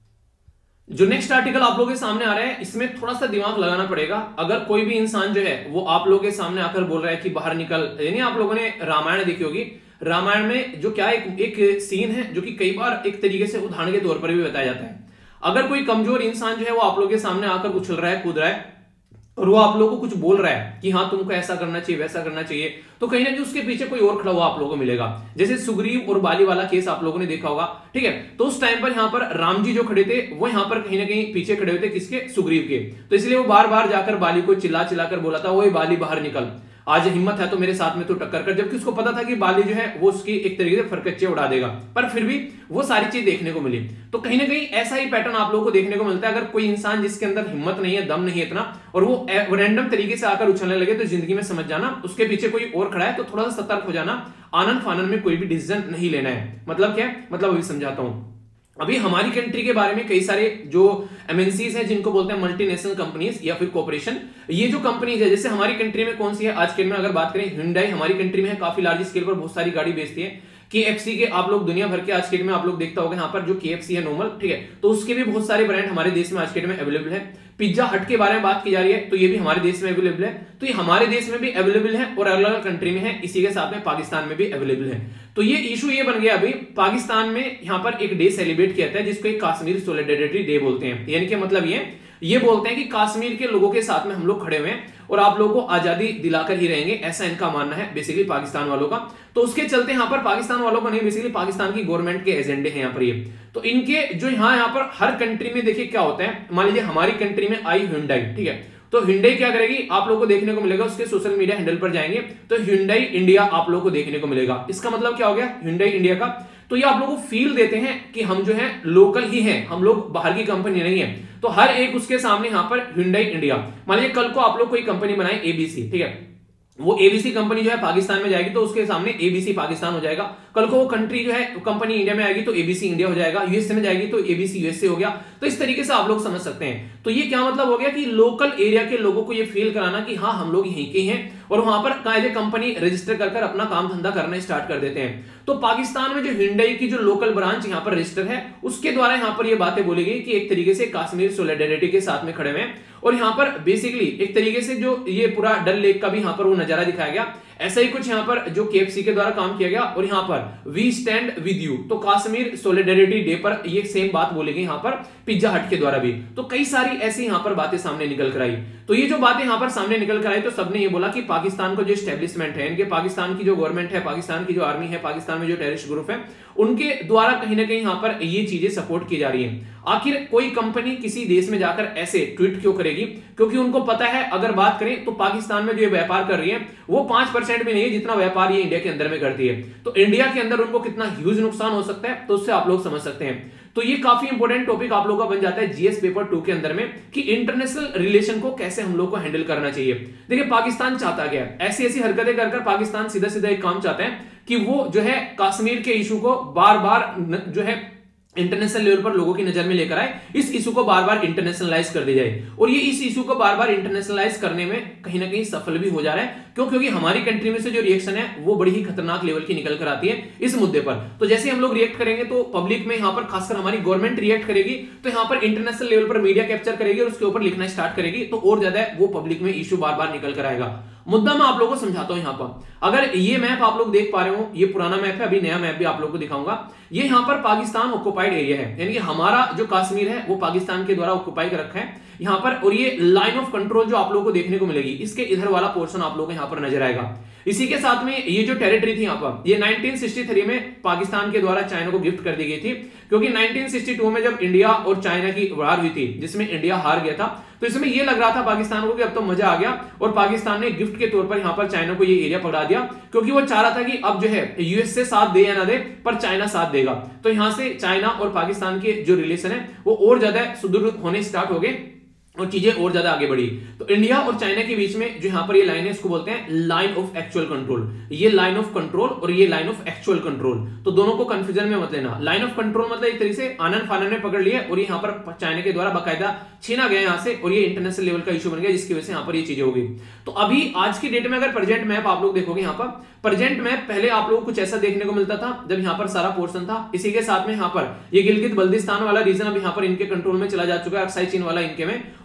जो नेक्स्ट आर्टिकल आप लोगों के सामने आ रहा है इसमें थोड़ा सा दिमाग लगाना पड़ेगा। अगर कोई भी इंसान जो है वो आप लोगों के सामने आकर बोल रहा है कि बाहर निकल, यानी आप लोगों ने रामायण देखी होगी, रामायण में जो क्या एक सीन है जो कि कई बार एक तरीके से उदाहरण के तौर पर भी बताया जाता है। अगर कोई कमजोर इंसान जो है वो आप लोगों के सामने आकर उछल रहा है, कूद रहा है, और वो आप लोगों को कुछ बोल रहा है कि हाँ तुमको ऐसा करना चाहिए वैसा करना चाहिए, तो कहीं ना कहीं उसके पीछे कोई और खड़ा हुआ आप लोगों को मिलेगा। जैसे सुग्रीव और बाली वाला केस आप लोगों ने देखा होगा, ठीक है। तो उस टाइम पर यहाँ पर राम जी जो खड़े थे वो यहाँ पर कहीं ना कहीं पीछे खड़े हुए थे किसके, सुग्रीव के। तो इसलिए वो बार बार जाकर बाली को चिल्ला चिल्ला कर बोला था, वो बाली बाहर निकल, आज हिम्मत है तो मेरे साथ में तो टक्कर कर, जबकि उसको पता था कि बाली जो है वो उसकी एक तरीके से फरकच्चे उड़ा देगा, पर फिर भी वो सारी चीज देखने को मिली। तो कहीं ना कहीं ऐसा ही पैटर्न आप लोगों को देखने को मिलता है। अगर कोई इंसान जिसके अंदर हिम्मत नहीं है, दम नहीं है इतना, और वो रैंडम तरीके से आकर उछलने लगे, तो जिंदगी में समझ जाना उसके पीछे कोई और खड़ा है, तो थोड़ा सा सतर्क हो जाना, आनन फानन में कोई भी डिसीजन नहीं लेना है। मतलब क्या है, मतलब अभी समझाता हूं। अभी हमारी कंट्री के बारे में कई सारे जो एमएनसीज हैं जिनको बोलते हैं मल्टीनेशनल कंपनीज या फिर कॉर्पोरेशन, ये जो कंपनीज है जैसे हमारी कंट्री में कौन सी है आज के में अगर बात करें, Hyundai हमारी कंट्री में है, काफी लार्ज स्केल पर बहुत सारी गाड़ी बेचती है। KFC के आप लोग दुनिया भर के आज के डेट में आप लोग देखता होगा यहाँ पर जो KFC है नॉर्मल, ठीक है, तो उसके भी बहुत सारे ब्रांड हमारे देश में आज के डेट में अवेलेबल है। पिज्जा हट के बारे में बात की जा रही है तो ये भी हमारे देश में अवेलेबल है, तो ये हमारे देश में भी अवेलेबल है और अलग अलग कंट्री में है, इसी के साथ में पाकिस्तान में भी अवेलेबल है। तो ये इशू ये बन गया अभी पाकिस्तान में यहाँ पर एक डे सेलिब्रेट किया जाता है जिसको एक कश्मीर सॉलिडेरिटी डे बोलते हैं। यानी कि मतलब ये बोलते हैं कि कश्मीर के लोगों के साथ में हम लोग खड़े हुए हैं और आप लोगों को आजादी दिलाकर ही रहेंगे, ऐसा इनका मानना है बेसिकली पाकिस्तान वालों का। तो उसके चलते यहाँ पर पाकिस्तान वालों का नहीं, बेसिकली पाकिस्तान की गवर्नमेंट के एजेंडे हैं यहाँ पर ये। तो इनके जो यहाँ पर हर कंट्री में देखिए क्या होता है, मान लीजिए हमारी कंट्री में आई Hyundai, ठीक है, तो Hyundai क्या करेगी आप लोगों को देखने को मिलेगा, उसके सोशल मीडिया हैंडल पर जाएंगे तो Hyundai इंडिया आप लोगों को देखने को मिलेगा। इसका मतलब क्या हो गया Hyundai इंडिया का, तो ये आप लोगों को फील देते हैं कि हम जो है लोकल ही हैं, हम लोग बाहर की कंपनी नहीं है। तो हर एक उसके सामने यहाँ पर Hyundai इंडिया, मान लीजिए कल को आप लोग कोई कंपनी बनाए ABC, ठीक है, वो ABC कंपनी जो है पाकिस्तान में जाएगी तो उसके सामने ABC पाकिस्तान हो जाएगा। कल को वो कंट्री जो है कंपनी इंडिया में आएगी तो ABC इंडिया हो जाएगा, यूएसए में जाएगी तो ABC यूएसए हो गया। तो इस तरीके से आप लोग समझ सकते हैं। तो ये क्या मतलब हो गया कि लोकल एरिया के लोगों को ये फील कराना कि हाँ हम लोग यहीं के हैं, और वहां पर कायदे कंपनी रजिस्टर कर अपना काम धंधा करना स्टार्ट कर देते हैं। तो पाकिस्तान में जो Hyundai की जो लोकल ब्रांच यहाँ पर रजिस्टर है उसके द्वारा यहाँ पर ये बातें बोली गई कि एक तरीके से कश्मीर सॉलिडेरिटी के साथ में खड़े हुए हैं, और यहाँ पर बेसिकली एक तरीके से जो ये पूरा डल लेक का भी यहाँ पर वो नजारा दिखाया गया। ऐसा ही कुछ यहाँ पर जो KFC के द्वारा काम किया गया, और यहाँ पर वी स्टैंड विद यू, तो कश्मीर सॉलिडेरिटी डे पर ये सेम बात बोली गई यहाँ पर पिज्जा हट के द्वारा भी। तो कई सारी ऐसी यहाँ पर बातें सामने निकल कर आई। तो ये जो बातें यहाँ पर सामने निकल कर आई तो सबने ये बोला कि पाकिस्तान का जो एस्टेब्लिशमेंट है, इनके पाकिस्तान की जो गवर्नमेंट है, पाकिस्तान की जो आर्मी है, पाकिस्तान में जो टेररिस्ट ग्रुप है, उनके द्वारा कहीं ना कहीं यहाँ पर ये चीजें सपोर्ट की जा रही है। आखिर कोई कंपनी किसी देश में जाकर ऐसे ट्वीट क्यों करेगी, क्योंकि उनको पता है अगर बात करें तो पाकिस्तान में जो ये व्यापार कर रही है वो 5% भी नहीं है जितना व्यापार ये इंडिया के अंदर में करती है। तो इंडिया के अंदर उनको कितना ह्यूज नुकसान हो सकता है, तो उससे आप लोग समझ सकते हैं। तो ये काफी इंपॉर्टेंट टॉपिक आप लोगों का बन जाता है जीएस पेपर 2 के अंदर में कि इंटरनेशनल रिलेशन को कैसे हम लोग को हैंडल करना चाहिए। देखिए पाकिस्तान चाहता क्या है, ऐसी ऐसी हरकतें कर पाकिस्तान सीधा सीधा एक काम चाहता है कि वो जो है कश्मीर के इशू को बार बार जो है इंटरनेशनल लेवल पर लोगों की नजर में लेकर आए, इस इशू को बार बार इंटरनेशनलाइज कर दी जाए। और ये इस इशू को बार बार इंटरनेशनलाइज करने में कहीं ना कहीं सफल भी हो जा रहा है। क्यों? क्योंकि हमारी कंट्री में से जो रिएक्शन है वो बड़ी ही खतरनाक लेवल की निकल कर आती है इस मुद्दे पर। तो जैसे हम लोग रिएक्ट करेंगे तो पब्लिक में यहाँ पर खासकर हमारी गवर्नमेंट रिएक्ट करेगी, तो यहाँ पर इंटरनेशनल लेवल पर मीडिया कैप्चर करेगी और उसके ऊपर लिखना स्टार्ट करेगी, तो और ज्यादा वो पब्लिक में इशू बार बार निकल कर आएगा। मुद्दा मैं आप लोगों को समझाता हूं। यहाँ पर अगर ये मैप आप लोग देख पा रहे हो, ये पुराना मैप है, अभी नया मैप भी आप लोग को दिखाऊंगा। ये यहाँ पर पाकिस्तान ऑक्युपाइड एरिया है, यानी कि हमारा जो कश्मीर है वो पाकिस्तान के द्वारा ऑक्युपाई कर रखा है यहाँ पर। और ये लाइन ऑफ कंट्रोल जो आप लोगों को देखने को मिलेगी, इसके इधर वाला पोर्शन आप लोगों को यहाँ पर नजर आएगा। इसी के साथ में ये जो टेरिटरी थी यहाँ पर, ये 1963 में पाकिस्तान के द्वारा चाइना को गिफ्ट कर दी गई थी, क्योंकि 1962 में जब इंडिया और चाइना की वार हुई थी जिसमें इंडिया हार गया था, तो इसमें ये लग रहा था पाकिस्तान को कि अब तो मजा आ गया, और पाकिस्तान ने गिफ्ट के तौर पर यहाँ पर चाइना को ये एरिया पकड़ा दिया, क्योंकि वो चाह रहा था कि अब जो है यूएस से साथ दे या ना दे पर चाइना साथ देगा। तो यहाँ से चाइना और पाकिस्तान के जो रिलेशन है वो और ज्यादा सुदृढ़ होने स्टार्ट हो गए और चीजें और ज्यादा आगे बढ़ी। तो इंडिया और चाइना के बीच में जो यहाँ पर ये लाइन है इसको बोलते हैं लाइन ऑफ एक्चुअल कंट्रोल। ये लाइन ऑफ कंट्रोल और ये लाइन ऑफ एक्चुअल कंट्रोल, तो दोनों को कंफ्यूजन में मत लेना। लाइन ऑफ कंट्रोल मतलब एक तरीके से आनन फानन में पकड़ लिया और ये यहाँ पर चाइना के द्वारा बाकायदा छीना गया यहाँ से, और ये इंटरनेशनल लेवल का इशू बन गया जिसकी वजह से यहाँ पर ये चीजें होगी। तो अभी आज की डेट में अगर प्रेजेंट मैप आप लोग देखोगे, यहाँ पर प्रेजेंट मैप पहले आप लोगों को कुछ ऐसा देखने को मिलता था जब यहाँ पर सारा पोर्शन था। इसी के साथ में यहाँ पर ये गिलगित बल्दिस्तान वाला रीजन अब यहाँ पर इनके कंट्रोल में चला जा चुका है, अक्साई चीन वाला इनके में,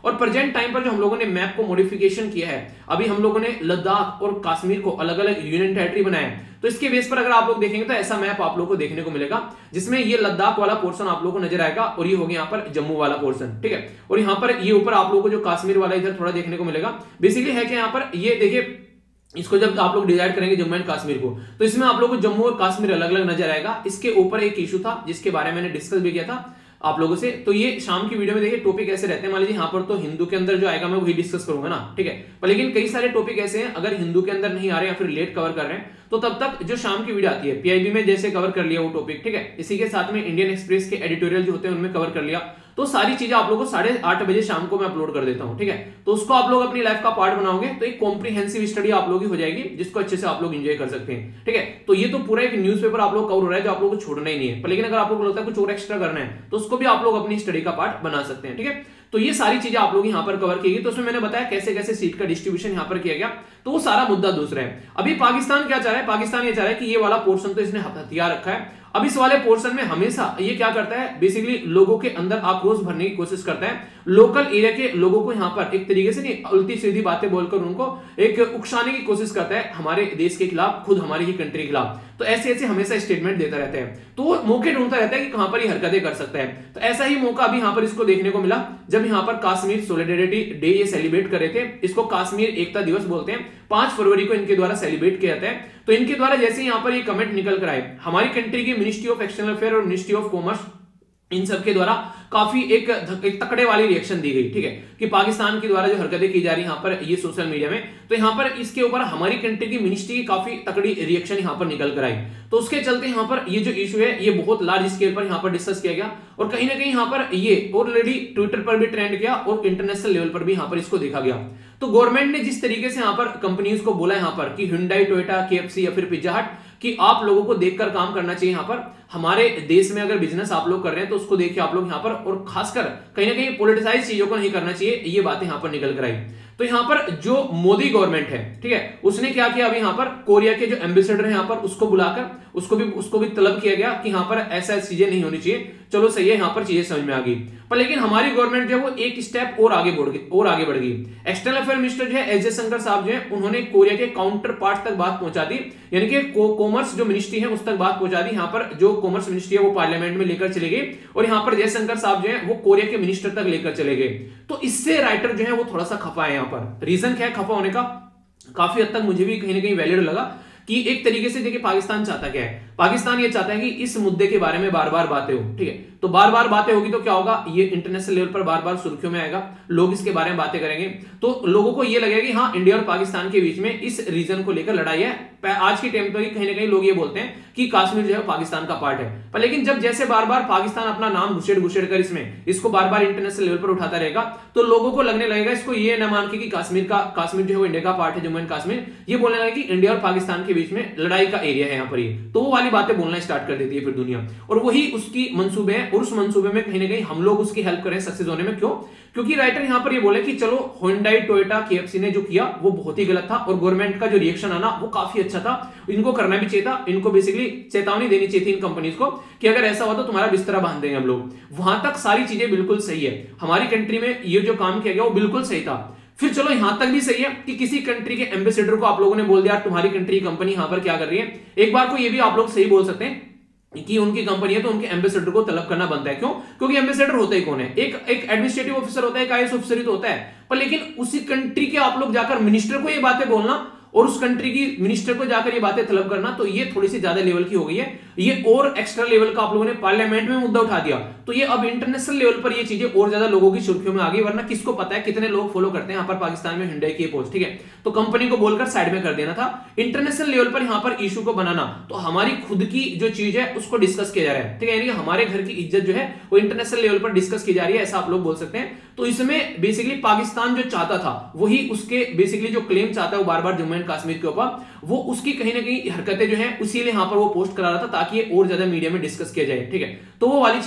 और प्रेजेंट टाइम पर जो हम लोगों ने मैप को मॉडिफिकेशन किया है, अभी हम लोगों ने लद्दाख और कश्मीर को अलग अलग यूनियन टेरिटरी बनाया है, तो इसके बेस पर अगर आप लोग देखेंगे तो ऐसा मैप आप लोगों को देखने को मिलेगा जिसमें ये लद्दाख वाला पोर्शन आप लोगों को नजर आएगा और ये हो गया यहाँ पर जम्मू वाला पोर्शन, ठीक है। और यहाँ पर ये ऊपर आप लोगों को जो कश्मीर वाला इधर थोड़ा देखने को मिलेगा। बेसिकली है कि यहाँ पर ये देखिए, इसको जब आप लोग डिसाइड करेंगे जम्मू एंड कश्मीर को, तो इसमें आप लोगों को जम्मू और कश्मीर अलग अलग नजर आएगा। इसके ऊपर एक इशू था जिसके बारे में मैंने डिस्कस भी किया था आप लोगों से, तो ये शाम की वीडियो में देखिए टॉपिक ऐसे रहते हैं। मान लीजिए यहाँ पर तो हिंदू के अंदर जो आएगा मैं वही डिस्कस करूंगा ना, ठीक है। पर लेकिन कई सारे टॉपिक ऐसे हैं अगर हिंदू के अंदर नहीं आ रहे या फिर लेट कवर कर रहे हैं तो तब तक जो शाम की वीडियो आती है पीआईबी में जैसे कवर कर लिया वो टॉपिक, ठीक है। इसी के साथ में इंडियन एक्सप्रेस के एडिटोरियल जो होते हैं उनमें कवर कर लिया, तो सारी चीजें आप लोगों को 8:30 बजे शाम को मैं अपलोड कर देता हूं, ठीक है। तो उसको आप लोग अपनी लाइफ का पार्ट बनाओगे तो एक कॉम्प्रिहेंसिव स्टडी आप लोगों की हो जाएगी जिसको अच्छे से आप लोग एंजॉय कर सकते हैं, ठीक है। तो ये तो पूरा एक न्यूज़पेपर आप लोग कवर हो रहा है जो आप लोगों को छोड़ना ही नहीं है। पर लेकिन अगर आप लोगों को लगता है कुछ और एक्स्ट्रा करना है तो उसको भी आप लोग अपनी स्टडी का पार्ट बना सकते हैं, ठीक है। तो ये सारी चीजें आप लोग यहाँ पर कवर की गई। तो उसमें मैंने बताया कैसे कैसे सीट का डिस्ट्रीब्यूशन यहाँ पर किया गया, तो वो सारा मुद्दा दूसरा है। अभी पाकिस्तान क्या चाह रहा है, पाकिस्तान ये चाह रहा है कि ये वाला पोर्शन तो इसने हथियार रखा है, अब इस वाले पोर्शन में हमेशा ये क्या करता है, बेसिकली लोगों के अंदर आक्रोश भरने की कोशिश करता है, लोकल एरिया के लोगों को यहाँ पर एक तरीके से नहीं उल्टी सीधी बातें बोलकर उनको एक उकसाने की कोशिश करता है हमारे देश के खिलाफ, खुद हमारी ही कंट्री के खिलाफ। तो ऐसे ऐसे हमेशा स्टेटमेंट देता रहता है, तो वो मौके ढूंढता रहता है कि कहां पर ये हरकतें कर सकता है। तो ऐसा ही मौका अभी यहाँ पर इसको देखने को मिला जब यहाँ पर कश्मीर सोलिडेरिटी डे ये सेलिब्रेट कर रहे थे। इसको कश्मीर एकता दिवस बोलते हैं, 5 फरवरी को इनके द्वारा सेलिब्रेट किया जाता है। तो इनके द्वारा जैसे यहाँ पर ये कमेंट निकल कर आए, हमारी कंट्री की मिनिस्ट्री ऑफ एक्सटर्नल अफेयर और मिनिस्ट्री ऑफ कॉमर्स इन सब के द्वारा काफी एक तकड़े वाली रिएक्शन दी गई, ठीक है, कि पाकिस्तान के द्वारा जो हरकतें की जा रही है यहाँ पर ये सोशल मीडिया में, तो यहाँ पर इसके ऊपर हमारी कंट्री की मिनिस्ट्री की काफी तकड़ी रिएक्शन यहाँ पर निकल कर आई। तो उसके चलते यहाँ पर ये जो इशू है ये बहुत लार्ज स्केल पर यहाँ पर डिस्कस किया गया और कहीं ना कहीं यहाँ पर ये ऑलरेडी ट्विटर पर भी ट्रेंड किया और इंटरनेशनल लेवल पर भी यहाँ पर इसको देखा गया। तो गवर्नमेंट ने जिस तरीके से यहाँ पर कंपनीज को बोला यहाँ पर कि Hyundai, टोयोटा, KFC या फिर पिज्जा हट कि आप लोगों को देखकर काम करना चाहिए, यहाँ पर हमारे देश में अगर बिजनेस आप लोग कर रहे हैं तो उसको देखिए आप लोग यहाँ पर, और खासकर कहीं ना कहीं पॉलिटिसाइज चीजों को नहीं करना चाहिए, ये बातें यहाँ पर निकल कर आई। तो यहाँ पर जो मोदी गवर्नमेंट है, ठीक है, उसने क्या किया, अभी यहाँ पर कोरिया के जो एम्बेसडर है यहाँ पर उसको बुलाकर उसको भी तलब किया गया कि यहाँ पर ऐसा चीजें नहीं होनी चाहिए। चलो सही है, यहाँ पर चीजें समझ में आ गई। पर लेकिन हमारी गवर्नमेंट जो है वो एक स्टेप और आगे बढ़ गई। एक्सटर्नल अफेयर मिनिस्टर जो है एस जयशंकर साहब जो है उन्होंने कोरिया के काउंटर पार्ट तक बात पहुंचा दी, यानी कि कॉमर्स जो मिनिस्ट्री है उस तक बात पहुंचा दी। यहाँ पर जो कॉमर्स मिनिस्ट्री है वो पार्लियामेंट में लेकर चले गई और यहाँ पर जयशंकर साहब जो है वो कोरिया के मिनिस्टर तक लेकर चले गए। तो इससे राइटर जो है वो थोड़ा सा खफा है। यहाँ पर रीजन क्या है खफा होने का, काफी हद तक मुझे भी कहीं ना कहीं वैलिड लगा कि एक तरीके से देखिए पाकिस्तान चाहता क्या है, पाकिस्तान ये चाहता है कि इस मुद्दे के बारे में बार बार बातें हो, ठीक है। तो बार बार बातें होगी तो क्या होगा, ये इंटरनेशनल लेवल पर बार बार सुर्खियों में आएगा, लोग इसके बारे में बातें करेंगे, तो लोगों को ये लगेगा कि हाँ इंडिया और पाकिस्तान के बीच में इस रीजन को लेकर लड़ाई है। आज के टाइम पर कहीं ना कहीं लोग ये बोलते हैं कि कश्मीर जो है पाकिस्तान का पार्ट है, पर लेकिन जब जैसे बार बार पाकिस्तान अपना नाम घुसेड़ कर इसको बार बार इंटरनेशनल लेवल पर उठाता रहेगा तो लोगों को लगने लगेगा, इसको ये न मान के कि कश्मीर जो है वो इंडिया का पार्ट है, जम्मू एंड कश्मीर, ये बोलने लगे कि इंडिया और पाकिस्तान के बीच में लड़ाई का एरिया है यहाँ पर, तो वो वाली बातें बोलना स्टार्ट कर देती है फिर दुनिया, और वही उसकी मंसूबे है। और उस मंसूबे में कहीं ना कहीं हम लोग उसकी हेल्प करें सक्सेस होने में। क्यों? क्योंकि राइटर यहाँ पर ये बोले कि चलो Hyundai, टोयोटा, KFC ने जो किया वो बहुत ही गलत था और गवर्नमेंट का जो रिएक्शन आना वो काफी अच्छा था, इनको करना भी चाहिए था, इनको बेसिकली चेतावनी देनी चाहिए थी इन कंपनीज को कि अगर ऐसा हुआ तो तुम्हारा बिस्तरा बांध देंगे हम लोग। वहां तक सारी चीजें बिल्कुल सही है, हमारी कंट्री में ये जो काम किया गया वो बिल्कुल सही था। फिर चलो यहां तक भी सही है कि किसी कंट्री के एम्बेसडर को आप लोगों ने बोल दिया तुम्हारी कंट्री कंपनी यहां पर क्या कर रही है। एक बार को ये भी आप लोग सही बोल सकते हैं कि उनकी कंपनी है तो उनके एम्बेसडर को तलब करना बनता है। क्यों? क्योंकि एम्बेसडर होता ही कौन है, एक एडमिनिस्ट्रेटिव ऑफिसर होता है, एक आईएएस ऑफिसर ही तो होता है। पर लेकिन उसी कंट्री के आप लोग जाकर मिनिस्टर को ये बातें बोलना और उस कंट्री की मिनिस्टर को जाकर ये बातें तलब करना, तो ये थोड़ी सी ज्यादा लेवल की हो गई है। ये और एक्स्ट्रा लेवल का आप लोगों ने पार्लियामेंट में मुद्दा उठा दिया, तो ये अब इंटरनेशनल लेवल पर ये चीजें और ज्यादा लोगों की सुर्खियों में आ गई। वरना किसको पता है कितने लोग फॉलो करते हैं यहाँ पर पाकिस्तान में Hyundai की पोस्ट, ठीक है। तो कंपनी को बोलकर साइड में कर देना था। इंटरनेशनल लेवल पर यहाँ पर इशू को बनाना, तो हमारी खुद की जो चीज है उसको डिस्कस किया जा रहा है, ठीक है, यानी हमारे घर की इज्जत जो है वो इंटरनेशनल लेवल पर डिस्कस की जा रही है, ऐसा आप लोग बोल सकते हैं। तो इसमें बेसिकली पाकिस्तान जो चाहता था वही उसके बेसिकली जो क्लेम चाहता है वो बार बार जम्मू एंड कश्मीर के ऊपर, वो उसकी कहीं ना कहीं हरकतें जो है उसीलिए यहाँ पर वो पोस्ट करा रहा था ताकि ये और ज्यादा मीडिया में डिस्कस किया जाए, ठीक है। तो वो वाली चीज देखने को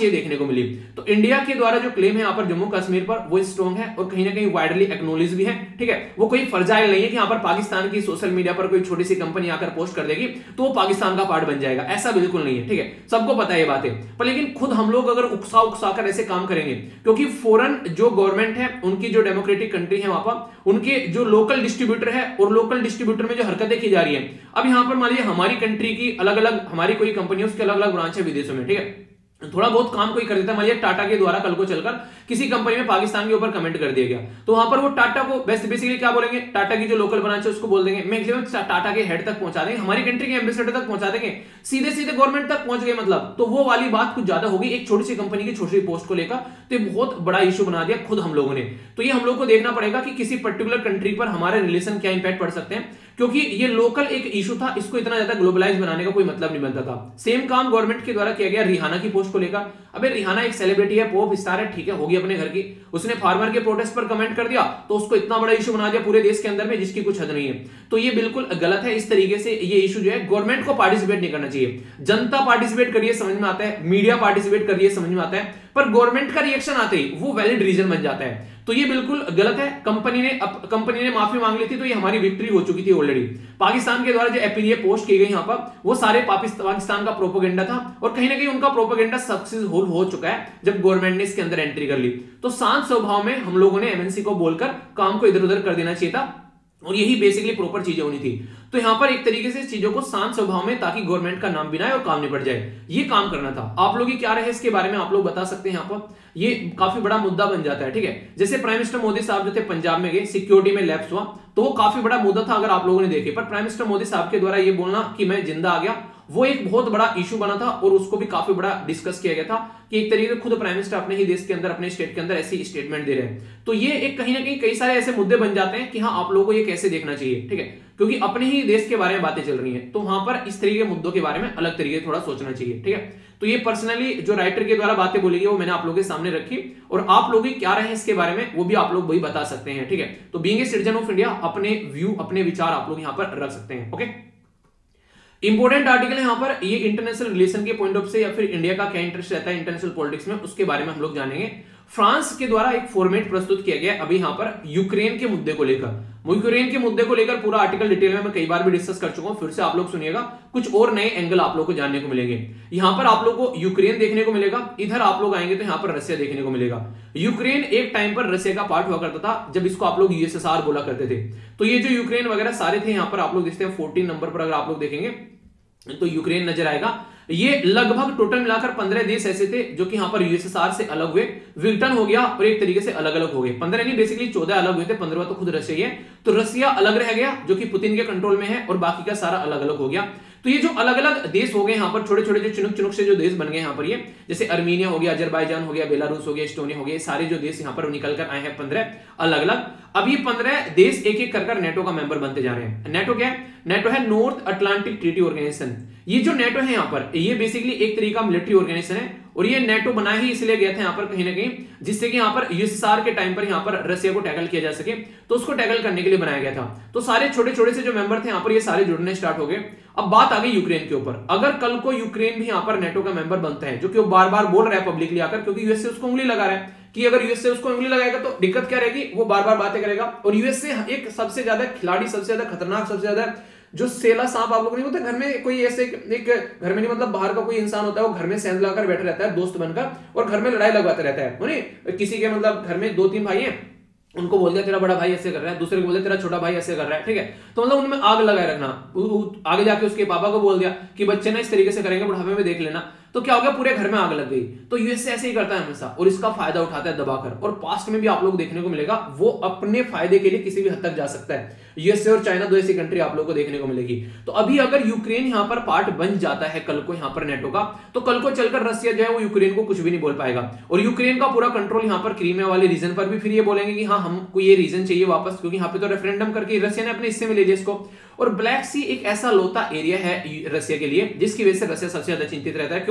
मिली। तो इंडिया के द्वारा जो क्लेम है यहाँ पर जम्मू कश्मीर पर वो स्ट्रॉन्ग है और कहीं ना कहीं वाइडली एक्नॉलेज भी है, ठीक है। वो कोई फर्जाइल नहीं है कि यहाँ पर पाकिस्तान की सोशल मीडिया पर कोई छोटी सी कंपनी आकर पोस्ट कर देगी तो वो पाकिस्तान का पार्ट बन जाएगा, ऐसा बिल्कुल नहीं है, ठीक है। सबको पता है ये बातें, पर लेकिन खुद हम लोग अगर उकसा कर ऐसे काम करेंगे, क्योंकि फॉरेन जो गवर्नमेंट है उनकी जो डेमोक्रेटिक कंट्री है वहां पर उनके जो लोकल डिस्ट्रीब्यूटर है और लोकल डिस्ट्रीब्यूटर में जो हरकतें की जा रही है, अब यहां पर मान लीजिए हमारी कंट्री की अलग अलग हमारी कोई कंपनी उसके अलग अलग ब्रांच है विदेशों में, ठीक है, थोड़ा बहुत काम कोई कर देता है, मान लीजिए टाटा के द्वारा कल को चलकर किसी कंपनी में पाकिस्तान के ऊपर कमेंट कर दिया गया, तो वहां पर वो टाटा को बेसिकली क्या बोलेंगे, टाटा की जो लोकल ब्रांच है उसको बोल देंगे, मैक्सिमम टाटा के हेड तक पहुंचा देंगे, हमारी कंट्री के एम्बेसडर तक पहुंचा देंगे, सीधे सीधे गवर्नमेंट तक पहुंच गए, मतलब तो वो वाली बात कुछ ज्यादा होगी एक छोटी सी कंपनी की छोटी सी पोस्ट को लेकर, तो ये बहुत बड़ा इशू बना दिया खुद हम लोगों ने। तो ये हम लोग को देखना पड़ेगा कि किसी पर्टिकुलर कंट्री पर हमारे रिलेशन क्या इंपैक्ट पड़ सकते हैं, क्योंकि ये लोकल एक इशू था, इसको इतना ज्यादा ग्लोबलाइज बनाने का कोई मतलब नहीं बनता था। सेम काम गवर्नमेंट के द्वारा किया गया रिहाना की पोस्ट को लेकर। अबे रिहाना एक सेलिब्रिटी है, पॉप स्टार है, ठीक है, होगी अपने घर की, उसने फार्मर के प्रोटेस्ट पर कमेंट कर दिया तो उसको इतना बड़ा इशू बना दिया पूरे देश के अंदर में जिसकी कुछ हद नहीं है। तो ये बिल्कुल गलत है, इस तरीके से ये इशू जो है गवर्नमेंट को पार्टिसिपेट नहीं करना चाहिए। जनता पार्टिसिपेट करिए समझ में आता है, मीडिया पार्टिसिपेट करिए समझ में आता है, पर गवर्नमेंट का रिएक्शन आते ही वो वैलिड रीजन बन जाता है, तो ये बिल्कुल गलत है। कंपनी ने माफी मांग ली थी तो ये हमारी विक्ट्री हो चुकी थी ऑलरेडी। पाकिस्तान के द्वारा जो एपीए पोस्ट की गई यहाँ पर वो सारे पाकिस्तान का प्रोपेगेंडा था और कहीं ना कहीं उनका प्रोपेगेंडा सक्सेसफुल हो चुका है जब गवर्नमेंट ने इसके अंदर एंट्री कर ली। तो शांत स्वभाव में हम लोगों ने एमएनसी को बोलकर काम को इधर उधर कर देना चाहिए था और यही बेसिकली प्रॉपर चीजें होनी थी। तो यहां पर एक तरीके से चीजों को शांत स्वभाव में, ताकि गवर्नमेंट का नाम भी ना आए और काम निपट जाए, ये काम करना था। आप लोग क्या रहे इसके बारे में आप लोग बता सकते हैं। यहाँ पर ये काफी बड़ा मुद्दा बन जाता है, ठीक है। जैसे प्राइम मिनिस्टर मोदी साहब जो थे पंजाब में गए, सिक्योरिटी में लैप्स हुआ, तो वो काफी बड़ा मुद्दा था अगर आप लोगों ने देखे, पर प्राइम मिनिस्टर मोदी साहब के द्वारा ये बोलना कि मैं जिंदा आ गया वो एक बहुत बड़ा इशू बना था और उसको भी काफी बड़ा डिस्कस किया गया था कि एक तरीके से खुद प्राइम मिनिस्टर अपने ही देश के अंदर अपने स्टेट के अंदर ऐसी स्टेटमेंट दे रहे हैं। तो ये एक कहीं ना कहीं कई सारे ऐसे मुद्दे बन जाते हैं कि हाँ आप लोगों को ये कैसे देखना चाहिए, ठीक है, क्योंकि अपने ही देश के बारे में बातें चल रही हैं, तो वहां पर इस तरीके के मुद्दों के बारे में अलग तरीके थोड़ा सोचना चाहिए, ठीक है। तो ये पर्सनली जो राइटर के द्वारा बातें बोली गई वो मैंने आप लोगों के सामने रखी और आप लोग क्या रहे इसके बारे में वो भी आप लोग वही बता सकते हैं, ठीक है। तो being a citizen of India अपने व्यू अपने विचार आप लोग यहाँ पर रख सकते हैं, ओके। इंपॉर्टेंट आर्टिकल है यहाँ पर, ये इंटरनेशनल रिलेशन के पॉइंट ऑफ से या फिर इंडिया का क्या इंटरेस्ट रहता है इंटरनेशनल पॉलिटिक्स में उसके बारे में हम लोग जानेंगे। फ्रांस के द्वारा एक फॉर्मेट प्रस्तुत किया गया अभी यहाँ पर यूक्रेन के मुद्दे को लेकर। यूक्रेन के मुद्दे को लेकर पूरा आर्टिकल डिटेल में मैं कई बार भी डिस्कस कर चुका हूं, फिर से आप लोग सुनिएगा, कुछ और नए एंगल आप लोग को जानने को मिलेंगे। यहां पर आप लोग को यूक्रेन देखने को मिलेगा, इधर आप लोग आएंगे तो यहां पर रशिया देखने को मिलेगा। यूक्रेन एक टाइम पर रशिया का पार्ट हुआ करता था जब इसको आप लोग यूएसएसआर बोला करते थे। तो ये जो यूक्रेन वगैरह सारे थे यहाँ पर आप लोग देखते हैं 14 नंबर पर अगर आप लोग देखेंगे तो यूक्रेन नजर आएगा। ये लगभग टोटल मिलाकर 15 देश ऐसे थे जो कि यहां पर यूएसएसआर से अलग हुए, विघटन हो गया और एक तरीके से अलग अलग हो गए। 15 नहीं बेसिकली 14 अलग हुए थे, 15वां तो खुद रशिया है। तो रशिया अलग रह गया जो कि पुतिन के कंट्रोल में है और बाकी का सारा अलग अलग हो गया। तो ये जो अलग अलग देश हो गए यहाँ पर छोटे छोटे जो चिनुक चिनुक से जो देश बन गए यहाँ पर, ये जैसे अर्मीनिया हो गया, अजरबैजान हो गया, बेलारूस हो गया, एस्टोनिया हो गया, सारे जो देश यहाँ पर निकल कर आए हैं 15 अलग अलग। अब ये 15 देश एक एक कर नेटो का मेंबर बनते जा रहे हैं। नेटो क्या है? नेटो है नॉर्थ अटलांटिक ट्रीटी ऑर्गेनाइजेशन। ये जो नेटो है यहाँ पर ये बेसिकली एक तरीके का मिलिट्री ऑर्गेनाइजेशन है और ये नेटो बना ही इसलिए गया था यहाँ पर कहीं ना कहीं जिससे कि यहाँ पर यूएसएसआर के टाइम पर यहाँ पर रशिया को टैकल किया जा सके, तो उसको टैकल करने के लिए बनाया गया था। तो सारे छोटे छोटे से जो मेंबर थे यहाँ पर ये सारे जुड़ने स्टार्ट हो गए। अब बात आ गई यूक्रेन के ऊपर। अगर कल को यूक्रेन भी यहाँ पर नेटो का मेंबर बनता है, जो कि वो बार बार बोल रहा है पब्लिकली आकर, क्योंकि यूएसए उसको उंगली लगा रहा है कि अगर यूएसए उसको उंगली लगाएगा तो दिक्कत क्या रहेगी, वो बार बार बातें करेगा। और यूएसए एक सबसे ज्यादा खिलाड़ी, सबसे ज्यादा खतरनाक, सबसे ज्यादा जो सेला सांप आप लोग नहीं होते घर में, कोई ऐसे एक घर में नहीं मतलब बाहर का कोई इंसान होता है वो घर में सेंध लगाकर बैठा रहता है दोस्त बनकर और घर में लड़ाई लगवाता रहता है। नहीं किसी के मतलब घर में 2-3 भाई हैं, उनको बोल दिया तेरा बड़ा भाई ऐसे कर रहा है, दूसरे को बोल दिया तेरा छोटा भाई ऐसे कर रहा है, ठीक है। तो मतलब उनमें आग लगाए रखना। आगे जाके उसके पापा को बोल दिया कि बच्चे ना इस तरीके से करेंगे बुढ़ापे में देख लेना, तो क्या हो गया पूरे घर में आग लग गई। तो यूएसए ऐसे ही करता है हमेशा और इसका फायदा उठाता है दबाकर। और पास्ट में भी आप लोग देखने को मिलेगा वो अपने फायदे के लिए किसी भी हद तक जा सकता है। यूएसए और चाइना 2 ऐसी कंट्री आप लोग को देखने को मिलेगी। तो अभी अगर यूक्रेन यहाँ पर पार्ट बन जाता है कल को यहाँ पर नेटो का, तो कल को चलकर रशिया जो है वो यूक्रेन को कुछ भी नहीं बोल पाएगा और यूक्रेन का पूरा कंट्रोल यहाँ पर क्रीमिया वाले रीजन पर भी फिर ये बोलेंगे कि हाँ हमको ये रीजन चाहिए वापस, क्योंकि यहाँ पे तो रेफरेंडम करके रशिया ने अपने हिस्से में ले लिया इसको। और ब्लैक सी एक ऐसा लोता एरिया है रशिया के लिए जिसकी वजह से रशिया सबसे ज्यादा चिंतित रहता है। क्यों?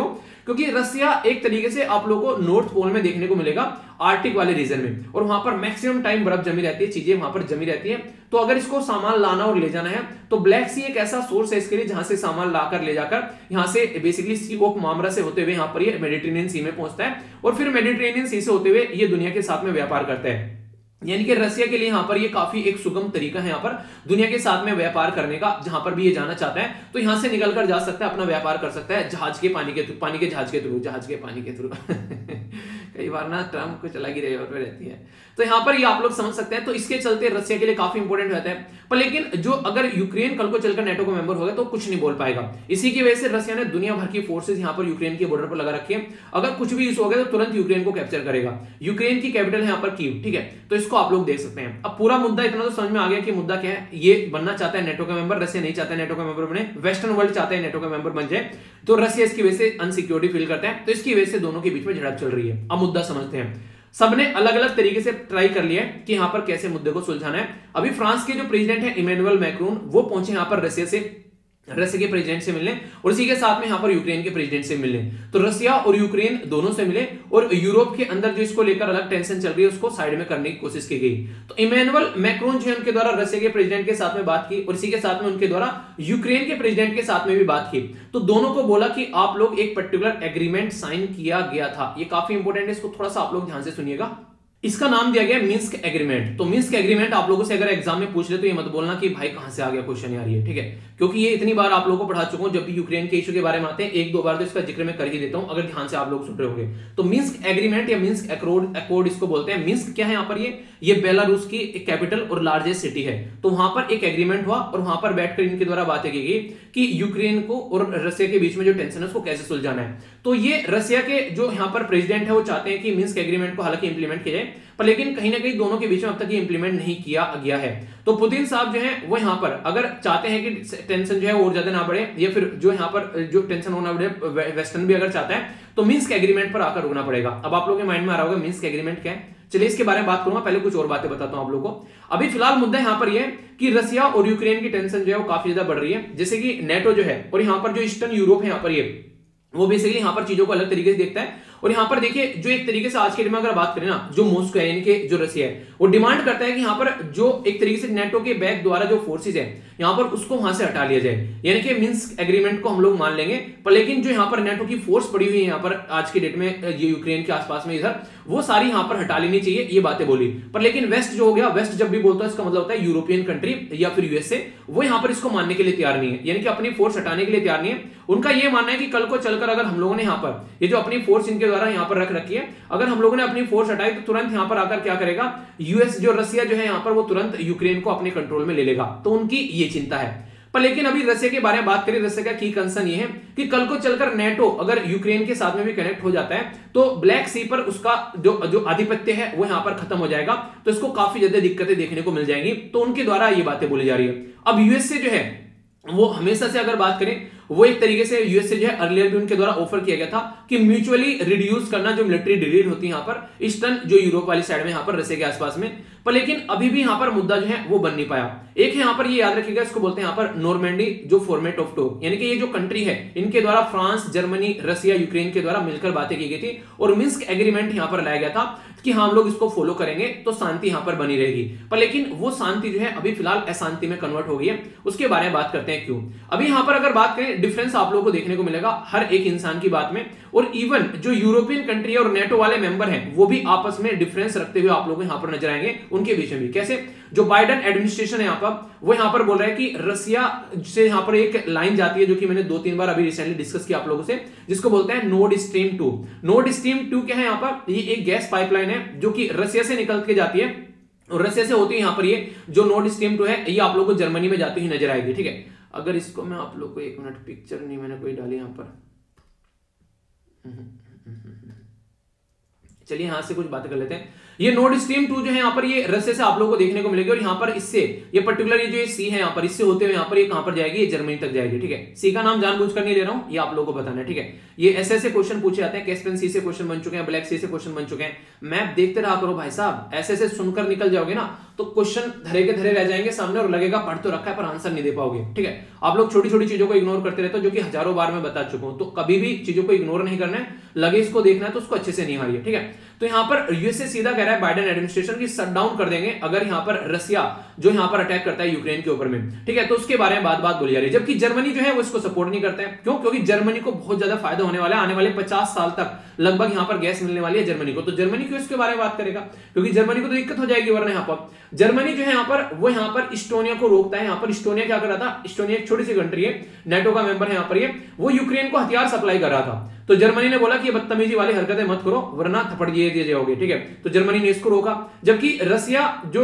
क्योंकि रसिया एक तरीके से आप लोगों को नॉर्थ पोल में देखने को मिलेगा, आर्टिक वाले रीजन में, और वहां पर मैक्सिमम टाइम बर्फ जमी रहती है, चीजें वहां पर जमी रहती है। तो अगर इसको सामान लाना और ले जाना है तो ब्लैक सी एक ऐसा सोर्स है इसके लिए जहां से सामान लाकर ले जाकर यहां से बेसिकली सी ऑफ मामरा से होते हुए यहां पर ये मेडिटेरेनियन सी में पहुंचता है और फिर मेडिटेरेनियन सी से होते हुए ये दुनिया के साथ में व्यापार करता है। यानी कि रसिया के लिए यहां पर ये काफी एक सुगम तरीका है यहां पर दुनिया के साथ में व्यापार करने का। जहां पर भी ये जाना चाहता है तो यहां से निकलकर जा सकता है, अपना व्यापार कर सकता है जहाज के पानी के जहाज के थ्रू कई बार ना टर्म कुछ अलग ही रहती है, तो यहां पर ये आप लोग समझ सकते हैं। तो इसके चलते रसिया के लिए काफी इंपॉर्टेंट रहता है। पर लेकिन जो अगर यूक्रेन कल को चलकर नेटो का मेंबर होगा तो कुछ नहीं बोल पाएगा। इसी की वजह से रसिया ने दुनिया भर की फोर्सेस यहां पर यूक्रेन के बॉर्डर पर लगा रखी है। अगर कुछ भी इशू हो गया तो तुरंत यूक्रेन को कैप्चर करेगा। यूक्रेन की कैपिटल है यहां पर कीव, ठीक है, तो इसको आप लोग देख सकते हैं। अब पूरा मुद्दा इतना तो समझ में आ गया कि मुद्दा क्या है। ये बनना चाहता है नेटो का मेंबर, रसिया नहीं चाहता है नेटो का मेंबर बने, वेस्टर्न वर्ल्ड चाहता है नेटो का मेंबर बन जाए, तो रसिया इसकी वजह से अनसिक्योरिटी फील करता है। तो इसकी वजह से दोनों के बीच में झड़प चल रही है। अब मुद्दा समझते हैं। सबने अलग अलग तरीके से ट्राई कर लिया है कि यहां पर कैसे मुद्दे को सुलझाना है। अभी फ्रांस के जो प्रेसिडेंट है इमैनुअल मैक्रोन, वो पहुंचे यहां पर रसिया के प्रेसिडेंट से मिलने और इसी के साथ में यहां पर यूक्रेन के प्रेसिडेंट से मिलने। तो रसिया और यूक्रेन दोनों से मिले और यूरोप के अंदर जो इसको लेकर अलग टेंशन चल रही है उसको साइड में करने की कोशिश की गई। तो इमैनुअल मैक्रोन जो है उनके द्वारा रसिया के प्रेसिडेंट के साथ में बात की और इसी के साथ में उनके द्वारा यूक्रेन के प्रेसिडेंट के साथ में भी बात की। तो दोनों को बोला कि आप लोग एक पर्टिकुलर एग्रीमेंट साइन किया गया था। ये काफी इंपॉर्टेंट है, इसको थोड़ा सा आप लोग ध्यान से सुनिएगा। इसका नाम दिया गया मिन्स्क एग्रीमेंट। तो मिन्स्क एग्रीमेंट आप लोगों से अगर एग्जाम में पूछ ले तो ये मत बोलना कि भाई कहां से आ गया क्वेश्चन यार ये, ठीक है, क्योंकि ये इतनी बार आप लोगों को पढ़ा चुका हूं। जब भी यूक्रेन के इशू के बारे में आते हैं एक दो बार तो इसका जिक्र मैं कर ही देता हूं, अगर ध्यान से आप लोग सुन रहे होंगे। तो मिन्स्क एग्रीमेंट या मिन्स्क अकॉर्ड इसको बोलते हैं। मिन्स्क क्या है यहाँ पर, ये बेलारूस की एक कैपिटल और लार्जेस्ट सिटी है। तो वहां पर एक एग्रीमेंट हुआ और वहां पर बैठकर इनके द्वारा बातें की गई कि यूक्रेन को और रसिया के बीच में जो टेंशन है उसको कैसे सुलझाना है। तो ये रसिया के जो यहाँ पर प्रेसिडेंट है वो चाहते हैं कि मिन्स्क एग्रीमेंट को हालांकि इंप्लीमेंट किया जाए, पर लेकिन कहीं ना कहीं दोनों के बीच में अब तक ये इंप्लीमेंट नहीं किया गया है। तो पुतिन साहब जो है वो यहाँ पर अगर चाहते हैं कि टेंशन जो है और ज्यादा ना बढ़े या फिर जो यहाँ पर जो टेंशन होना बढ़े, वेस्टर्न भी अगर चाहता है तो मिन्स्क एग्रीमेंट पर आकर रुकना पड़ेगा। अब आप लोगों के माइंड में आ रहा होगा मिन्स्क एग्रीमेंट क्या है। चलिए इसके बारे में बात करूंगा, पहले कुछ और बातें बताता हूं आप लोगों को। अभी फिलहाल मुद्दा यहां पर यह कि रसिया और यूक्रेन की टेंशन जो है वो काफी ज्यादा बढ़ रही है। जैसे कि नेटो जो है और यहां पर जो ईस्टर्न यूरोप है यहाँ पर ये वो बेसिकली यहां पर चीजों को अलग तरीके से देखता है। और यहां पर देखिए जो एक तरीके से आज के डेट में अगर बात करें ना, जो मॉस्को है यानी कि जो रसिया है वो डिमांड करता है कि यहां पर जो एक तरीके से नेटो के बैक द्वारा जो फोर्सेस है यहां पर उसको वहां से हटा लिया जाए। यानी कि मिन्स्क एग्रीमेंट को हम लोग मान लेंगे, पर लेकिन जो यहां पर नेटो की फोर्स पड़ी हुई है यहां पर आज के डेट में ये यूक्रेन के आसपास में इधर, वो सारी यहां पर हटा लेनी चाहिए, ये बातें बोली। पर लेकिन वेस्ट जो हो गया, वेस्ट जब भी बोलता है इसका मतलब होता है यूरोपियन कंट्री या फिर यूएसए, वो यहां पर इसको मानने के लिए तैयार नहीं है, यानी कि अपनी फोर्स हटाने के लिए तैयार नहीं है। उनका यह मानना है कि कल को चलकर अगर हम लोगों ने यहां पर ये जो अपनी फोर्स इनके द्वारा यहां पर रख रखी है, अगर हम लोगों ने अपनी फोर्स हटाई तो तुरंत यहां पर आकर क्या करेगा यूएस जो रसिया जो है यहां पर वो तुरंत यूक्रेन को अपने कंट्रोल में ले लेगा। तो उनकी ये चिंता है। पर लेकिन अभी रसिया के बारे में बात करें, रसिया का की कंसर्न ये है कि कल को चलकर नेटो अगर यूक्रेन के साथ में भी कनेक्ट हो जाता है तो ब्लैक सी पर उसका जो आधिपत्य है वो यहां पर खत्म हो जाएगा। तो इसको काफी ज्यादा दिक्कतें देखने को मिल जाएंगी। तो उनके द्वारा ये बातें बोली जा रही है। अब यूएसए जो है वो हमेशा से अगर बात करें वो एक तरीके से यूएसए जो है अर्लियर भी उनके द्वारा ऑफर किया गया था कि म्यूचुअली रिड्यूस करना जो मिलिट्री डिलीट होती है यहां पर ईस्टर्न जो यूरोप वाली साइड में यहां पर रसिया के आसपास में। पर लेकिन अभी भी यहां पर मुद्दा जो है वो बन नहीं पाया। एक है यहां पर ये याद रखिएगा, इसको बोलते हैं यहां पर नॉर्मैंडी जो फॉर्मेट ऑफ टॉक, यानी कि ये जो कंट्री है इनके द्वारा फ्रांस, जर्मनी, रसिया, यूक्रेन के द्वारा मिलकर बातें की गई थी और मिन्स्क एग्रीमेंट यहां पर लाया गया था कि हम लोग इसको फॉलो करेंगे तो शांति यहां पर बनी रहेगी। पर लेकिन वो शांति जो है अभी फिलहाल अशांति में कन्वर्ट हो गई है। उसके बारे में बात करते हैं क्यों। अभी यहां पर अगर बात करें डिफरेंस आप लोगों को देखने को मिलेगा हर एक इंसान की बात में, और इवन जो यूरोपियन कंट्री और नेटो वाले मेंबर हैं वो भी आपस में डिफरेंस रखते हुए आप लोग यहां पर नजर आएंगे उनके बीच में भी। कैसे, जो बाइडेन एडमिनिस्ट्रेशन है यहां पर वो यहां पर बोल रहा है कि रसिया से यहां पर एक लाइन जाती है जो कि मैंने 2-3 बार अभी रिसेंटली डिस्कस किया आप लोगों से, जिसको बोलते हैं नॉर्ड स्ट्रीम 2। नॉर्ड स्ट्रीम 2 क्या है यहां पर, ये एक गैस पाइपलाइन है जो कि रसिया से निकल के जाती है और रसिया से होती है यहां पर ये जो नॉर्ड स्ट्रीम 2 है ये आप लोगों को जर्मनी में जाती हुई नजर आएगी। ठीक है, अगर इसको मैं आप लोग को 1 मिनट, पिक्चर नहीं मैंने कोई डाली यहां पर, चलिए यहां से कुछ बातें कर लेते हैं। ये नॉर्ड स्ट्रीम 2 जो है यहां पर ये रसिया से आप लोगों को देखने को मिलेगी और यहां पर इससे ये पर्टिकुलर ये जो सी है यहां पर इससे होते हुए यहां पर ये कहां पर जाएगी, ये जर्मनी तक जाएगी। ठीक है, सी का नाम जानबूझकर नहीं ले रहा हूं, ये आप लोगों को बताना है। ठीक है, ये ऐसे क्वेश्चन पूछे जाते हैं, कैस्पियन सी से क्वेश्चन बन चुके हैं, ब्लैक सी से क्वेश्चन बन चुके हैं। मैप देखते रहा करो भाई साहब, ऐसे सुनकर निकल जाओगे ना तो क्वेश्चन धरे के धरे रह जाएंगे सामने और लगेगा पढ़ तो रखा है पर आंसर नहीं दे पाओगे। ठीक है, आप लोग छोटी छोटी चीजों को इग्नोर करते रहते हो, जो कि हजारों बार मैं बता चुका हूं। तो कभी भी चीजों को इग्नोर नहीं करना है, लगे इसको देखना है तो उसको अच्छे से निहारिए। ठीक है, तो यहां पर यूएसए सीधा कह रहा है बाइडेन एडमिनिस्ट्रेशन की शट डाउन कर देंगे अगर यहां पर रसिया जो यहां पर अटैक करता है यूक्रेन के ऊपर में। ठीक है, तो उसके बारे में बात बोली जा रही है, जबकि जर्मनी जो है वो इसको सपोर्ट नहीं करता है। क्यों? क्योंकि जर्मनी को बहुत ज्यादा फायदा होने वाला है, आने वाले 50 साल तक लगभग यहां पर गैस मिलने वाली है जर्मनी को। तो जर्मनी क्यों इसके बारे में बात करेगा? क्योंकि जर्मनी को तो दिक्कत हो जाएगी, वरना यहां पर जर्मनी जो है वो यहां पर इस्टोनिया को रोकता है। यहां पर इस्टोनिया क्या कर रहा था? इस्टोनिया एक छोटी सी कंट्री है, नेटो का मेंबर है यहां पर ये, वो यूक्रेन को हथियार सप्लाई कर रहा था। तो जर्मनी ने बोला कि ये बदतमीजी वाली हरकतें मत करो वरना थप्पड़ दिए जाओगे। ठीक है, तो जर्मनी ने इसको रोका, जबकि रसिया जो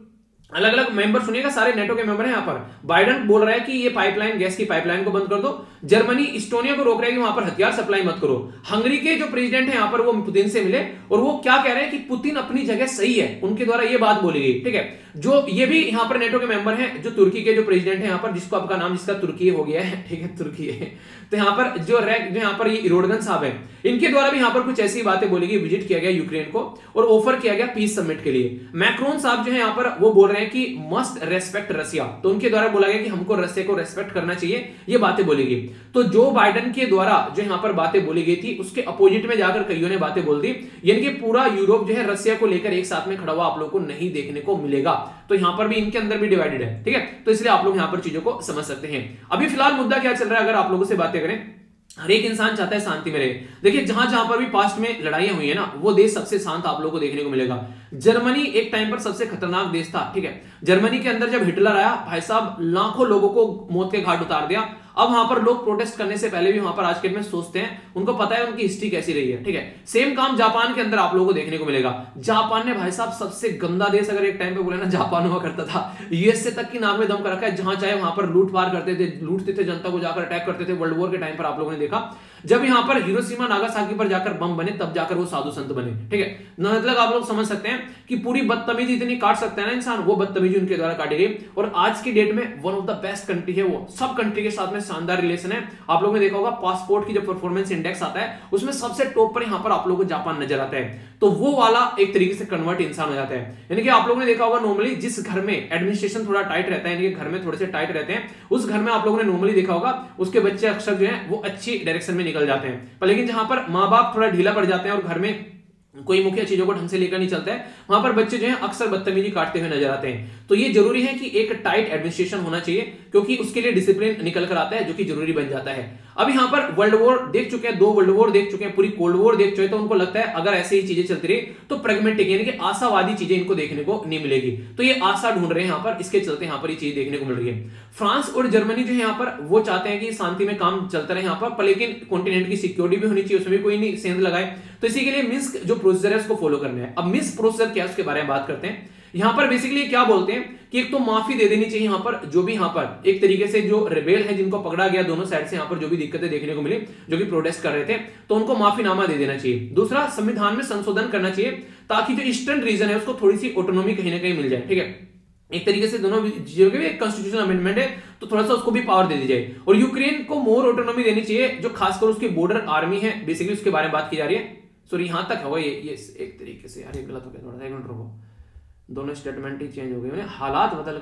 अलग अलग मेंबर सुनिएगा, सारे नेटो के मेंबर हैं यहां पर। बाइडेन बोल रहा है कि ये पाइपलाइन, गैस की पाइपलाइन को बंद कर दो। जर्मनी इस्टोनिया को रोक रहा है कि वहां पर हथियार सप्लाई मत करो। हंगरी के जो प्रेसिडेंट है यहां पर वो पुतिन से मिले और वो क्या कह रहे हैं कि पुतिन अपनी जगह सही है, उनके द्वारा ये बात बोली गई। ठीक है, जो ये भी यहां पर नेटो के मेंबर हैं, जो तुर्की के जो प्रेसिडेंट है यहां पर, जिसको आपका नाम जिसका तुर्की हो गया है। ठीक है, तुर्की है, तो यहां पर जो यहां पर ये इरोडगन साहब है, इनके द्वारा भी यहां पर कुछ ऐसी बातें बोली गई। विजिट किया गया यूक्रेन को और ऑफर किया गया पीस समिट के लिए। मैक्रोन साहब जो है यहां पर वो बोल रहे हैं कि मस्ट रेस्पेक्ट रसिया, तो उनके द्वारा बोला गया कि हमको रसिया को रेस्पेक्ट करना चाहिए, ये बातें बोली गई। तो जो बाइडेन के द्वारा जो यहां पर बातें बोली गई थी उसके अपोजिट में जाकर कईयों ने बातें बोल दी, यानी कि पूरा यूरोप जो है रसिया को लेकर एक साथ में खड़ा हुआ आप लोगों को नहीं देखने को मिलेगा। तो यहां पर भी इनके अंदर भी डिवाइडेड है। ठीक है, तो इसलिए आप लोग यहां पर चीजों को समझ सकते हैं। अभी फिलहाल मुद्दा क्या चल रहा है, अगर आप लोगों से बातें करें, हर एक इंसान चाहता है शांति में रहे। देखिए जहां जहां पर भी पास्ट में लड़ाइयां हुई है ना, वो देश सबसे शांत आप लोगों को देखने को मिलेगा। जर्मनी एक टाइम पर सबसे खतरनाक देश था। ठीक है, जर्मनी के अंदर जब हिटलर आया, भाई साहब लाखों लोगों को मौत के घाट उतार दिया। अब वहां पर लोग प्रोटेस्ट करने से पहले भी वहां पर आज के दिन में सोचते हैं, उनको पता है उनकी हिस्ट्री कैसी रही है। ठीक है, सेम काम जापान के अंदर आप लोगों को देखने को मिलेगा। जापान ने भाई साहब सबसे गंदा देश अगर एक टाइम पे बोले ना, जापान हुआ करता था। यूएसए तक की नाक में दम कर रखा है, जहां चाहे वहां पर लूट पार करते थे, लूटते थे जनता को, जाकर अटैक करते थे। वर्ल्ड वॉर के टाइम पर आप लोगों ने देखा, जब यहां पर हिरोशिमा नागासाकी पर जाकर बम बने, तब जाकर वो साधु संत बने। ठीक है, मतलब आप लोग समझ सकते हैं कि पूरी बदतमीजी इतनी काट सकते हैं ना इंसान, वो बदतमीजी उनके द्वारा काटी गई। और आज की डेट में one of the best country है वो, सब कंट्री के साथ में शानदार रिलेशन है। आप लोगों ने देखा होगा पासपोर्ट की जो परफॉर्मेंस इंडेक्स आता है उसमें सबसे टॉप पर यहां पर आप लोगों को जापान नजर आता है। तो वो वाला एक तरीके से कन्वर्ट इंसान हो जाता है। यानी कि आप लोगों ने देखा होगा नॉर्मली जिस घर में एडमिनिस्ट्रेशन थोड़ा टाइट रहता है, यानी कि घर में थोड़े से टाइट रहते हैं, उस घर में आप लोगों ने नॉर्मली देखा होगा उसके बच्चे अक्सर जो है वो अच्छी डायरेक्शन में निकल जाते हैं। पर लेकिन जहां पर माँ बाप थोड़ा ढीला पड़ जाते हैं और घर में कोई मुख्य चीजों को ढंग से लेकर नहीं चलता है, वहां पर बच्चे जो हैं अक्सर बदतमीजी काटते हुए नजर आते हैं। तो ये जरूरी है कि एक टाइट एडमिनिस्ट्रेशन होना चाहिए, क्योंकि उसके लिए डिसिप्लिन निकल कर आता है, जो कि जरूरी बन जाता है। अब यहां पर वर्ल्ड वॉर देख चुके हैं, 2 वर्ल्ड वॉर देख चुके हैं, पूरी कोल्ड वॉर देख चुके हैं, तो उनको लगता है अगर ऐसे ही चीजें चलती रही तो प्रेगमेटिक यानी कि आशावादी चीजें इनको देखने को नहीं मिलेगी। तो ये आशा ढूंढ रहे हैं यहां पर, इसके चलते यहां पर ये चीज देखने को मिल रही है। फ्रांस और जर्मनी जो है यहां पर वो चाहते हैं कि शांति में काम चलता रहे यहां पर, लेकिन कॉन्टिनेंट की सिक्योरिटी भी होनी चाहिए, उसमें भी कोई नहीं सेंध लगाए। तो इसी के लिए मिन्स्क जो प्रोसीजर है उसको फॉलो करना है। अब मिन्स्क प्रोसीजर क्या है उसके बारे में बात करते हैं। यहां पर बेसिकली क्या बोलते हैं कि एक तो माफी दे देनी चाहिए यहां पर, जो भी यहां पर एक तरीके से जो रिबेल है जिनको पकड़ा गया दोनों साइड से, यहां पर जो भी दिक्कतें देखने को मिली, जो कि प्रोटेस्ट कर रहे थे, तो उनको माफीनामा दे देना चाहिए। दूसरा, संविधान में संशोधन करना चाहिए ताकि जो ईस्टर्न रीजन है उसको थोड़ी सी ऑटोनॉमी कहीं ना कहीं मिल जाए। ठीक है, एक तरीके से दोनों जो भी एक कॉन्स्टिट्यूशनल अमेंडमेंट है तो थोड़ा सा उसको भी पावर दे दी जाए। और यूक्रेन को मोर ऑटोनॉमी देनी चाहिए, जो खासकर उसकी बॉर्डर आर्मी है, बेसिकली उसके बारे में बात की जा रही है। सॉरी यहां तक है वो, ये एक तरीके से यार ये गलत हो गया थोड़ा सा, एक मिनट रुको, दोनों स्टेटमेंट ही चेंज हो गए, हालात बदल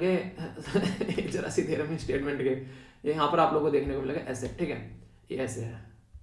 गए जरा सी देर में स्टेटमेंट के। यहां पर आप लोगों को देखने को मिलेगा ऐसे। ठीक है, ये ऐसे है,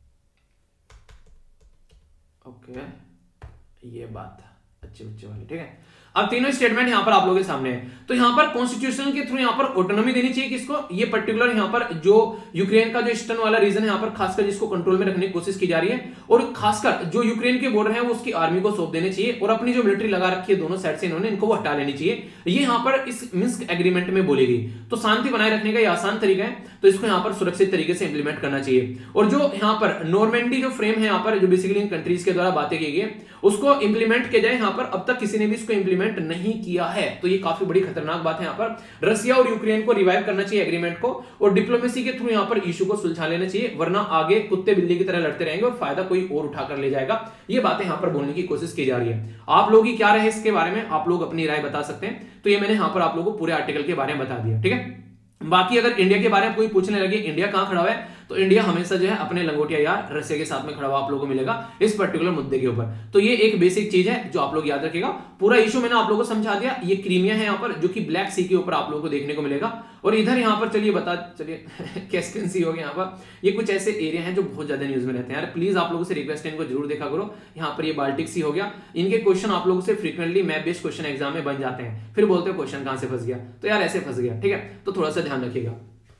ओके, ये बात अच्छे बच्चे वाली। ठीक है, अब तीनों स्टेटमेंट यहां पर आप लोगों के सामने है। तो यहां पर कॉन्स्टिट्यूशन के थ्रू यहां पर ऑटोनॉमी देनी चाहिए किसको, ये पर्टिकुलर यहां पर जो यूक्रेन का जो ईस्टर्न वाला रीजन है यहां पर खासकर जिसको कंट्रोल में रखने की कोशिश की जा रही है, और खासकर जो यूक्रेन के बॉर्डर है वो उसकी आर्मी को सौंप देने चाहिए, और अपनी जो मिलिट्री लगा रखी है दोनों साइड से इन्होंने, इनको वो हटा लेनी चाहिए। ये यहां पर इस मिन्स्क एग्रीमेंट में बोली गई। तो शांति बनाए रखने का ये आसान तरीका है, तो इसको यहां पर सुरक्षित तरीके से इंप्लीमेंट करना चाहिए। और जो यहां पर नॉर्मेंडी जो फ्रेम है यहां पर, जो बेसिकली इन कंट्रीज के द्वारा बातें की गई, उसको इंप्लीमेंट किया जाए। यहां पर अब तक किसी ने भी इसको इंप्लीमेंट नहीं किया है, तो ये काफी बड़ी खतरनाक बात है। यहां पर रसिया और यूक्रेन को रिवाइव करना चाहिए एग्रीमेंट को, और डिप्लोमेसी के थ्रू यहां पर इशू को सुलझा लेना चाहिए, वरना आगे कुत्ते बिल्ली की तरह लड़ते रहेंगे और फायदा कोई और उठाकर ले जाएगा। ये बातें यहां पर बोलने की कोशिश की जा रही है। आप लोगों की क्या राय है इसके बारे में, आप लोग अपनी राय बता सकते हैं। तो ये मैंने यहां पर आप लोगों को पूरे आर्टिकल के बारे में बता दिया। ठीक है, बाकी अगर इंडिया के बारे में कोई पूछने लगे इंडिया कहां खड़ा हुआ है, तो इंडिया हमेशा जो है अपने लंगोटिया यार रसिया के साथ में खड़ा हुआ आप लोगों को मिलेगा इस पर्टिकुलर मुद्दे के ऊपर। तो ये एक बेसिक चीज है जो आप लोग याद रखिएगा। पूरा इशू मैंने आप लोगों को समझा दिया। ये क्रीमिया है यहाँ पर जो कि ब्लैक सी के ऊपर आप लोगों को देखने को मिलेगा। और इधर यहाँ पर चलिए कैस्पियन सी हो गया यहाँ पर। ये कुछ ऐसे एरिया हैं जो बहुत ज्यादा न्यूज में रहते हैं यार, प्लीज आप लोगों से रिक्वेस्ट है इनको जरूर देखा करो। यहाँ पर ये बाल्टिक सी हो गया, इनके क्वेश्चन आप लोगों से frequently map based question exam में बन जाते हैं, फिर बोलते हैं क्वेश्चन कहां से फंस गया, तो यार ऐसे फंस गया, ठीक है। तो थोड़ा सा ध्यान रखिएगा।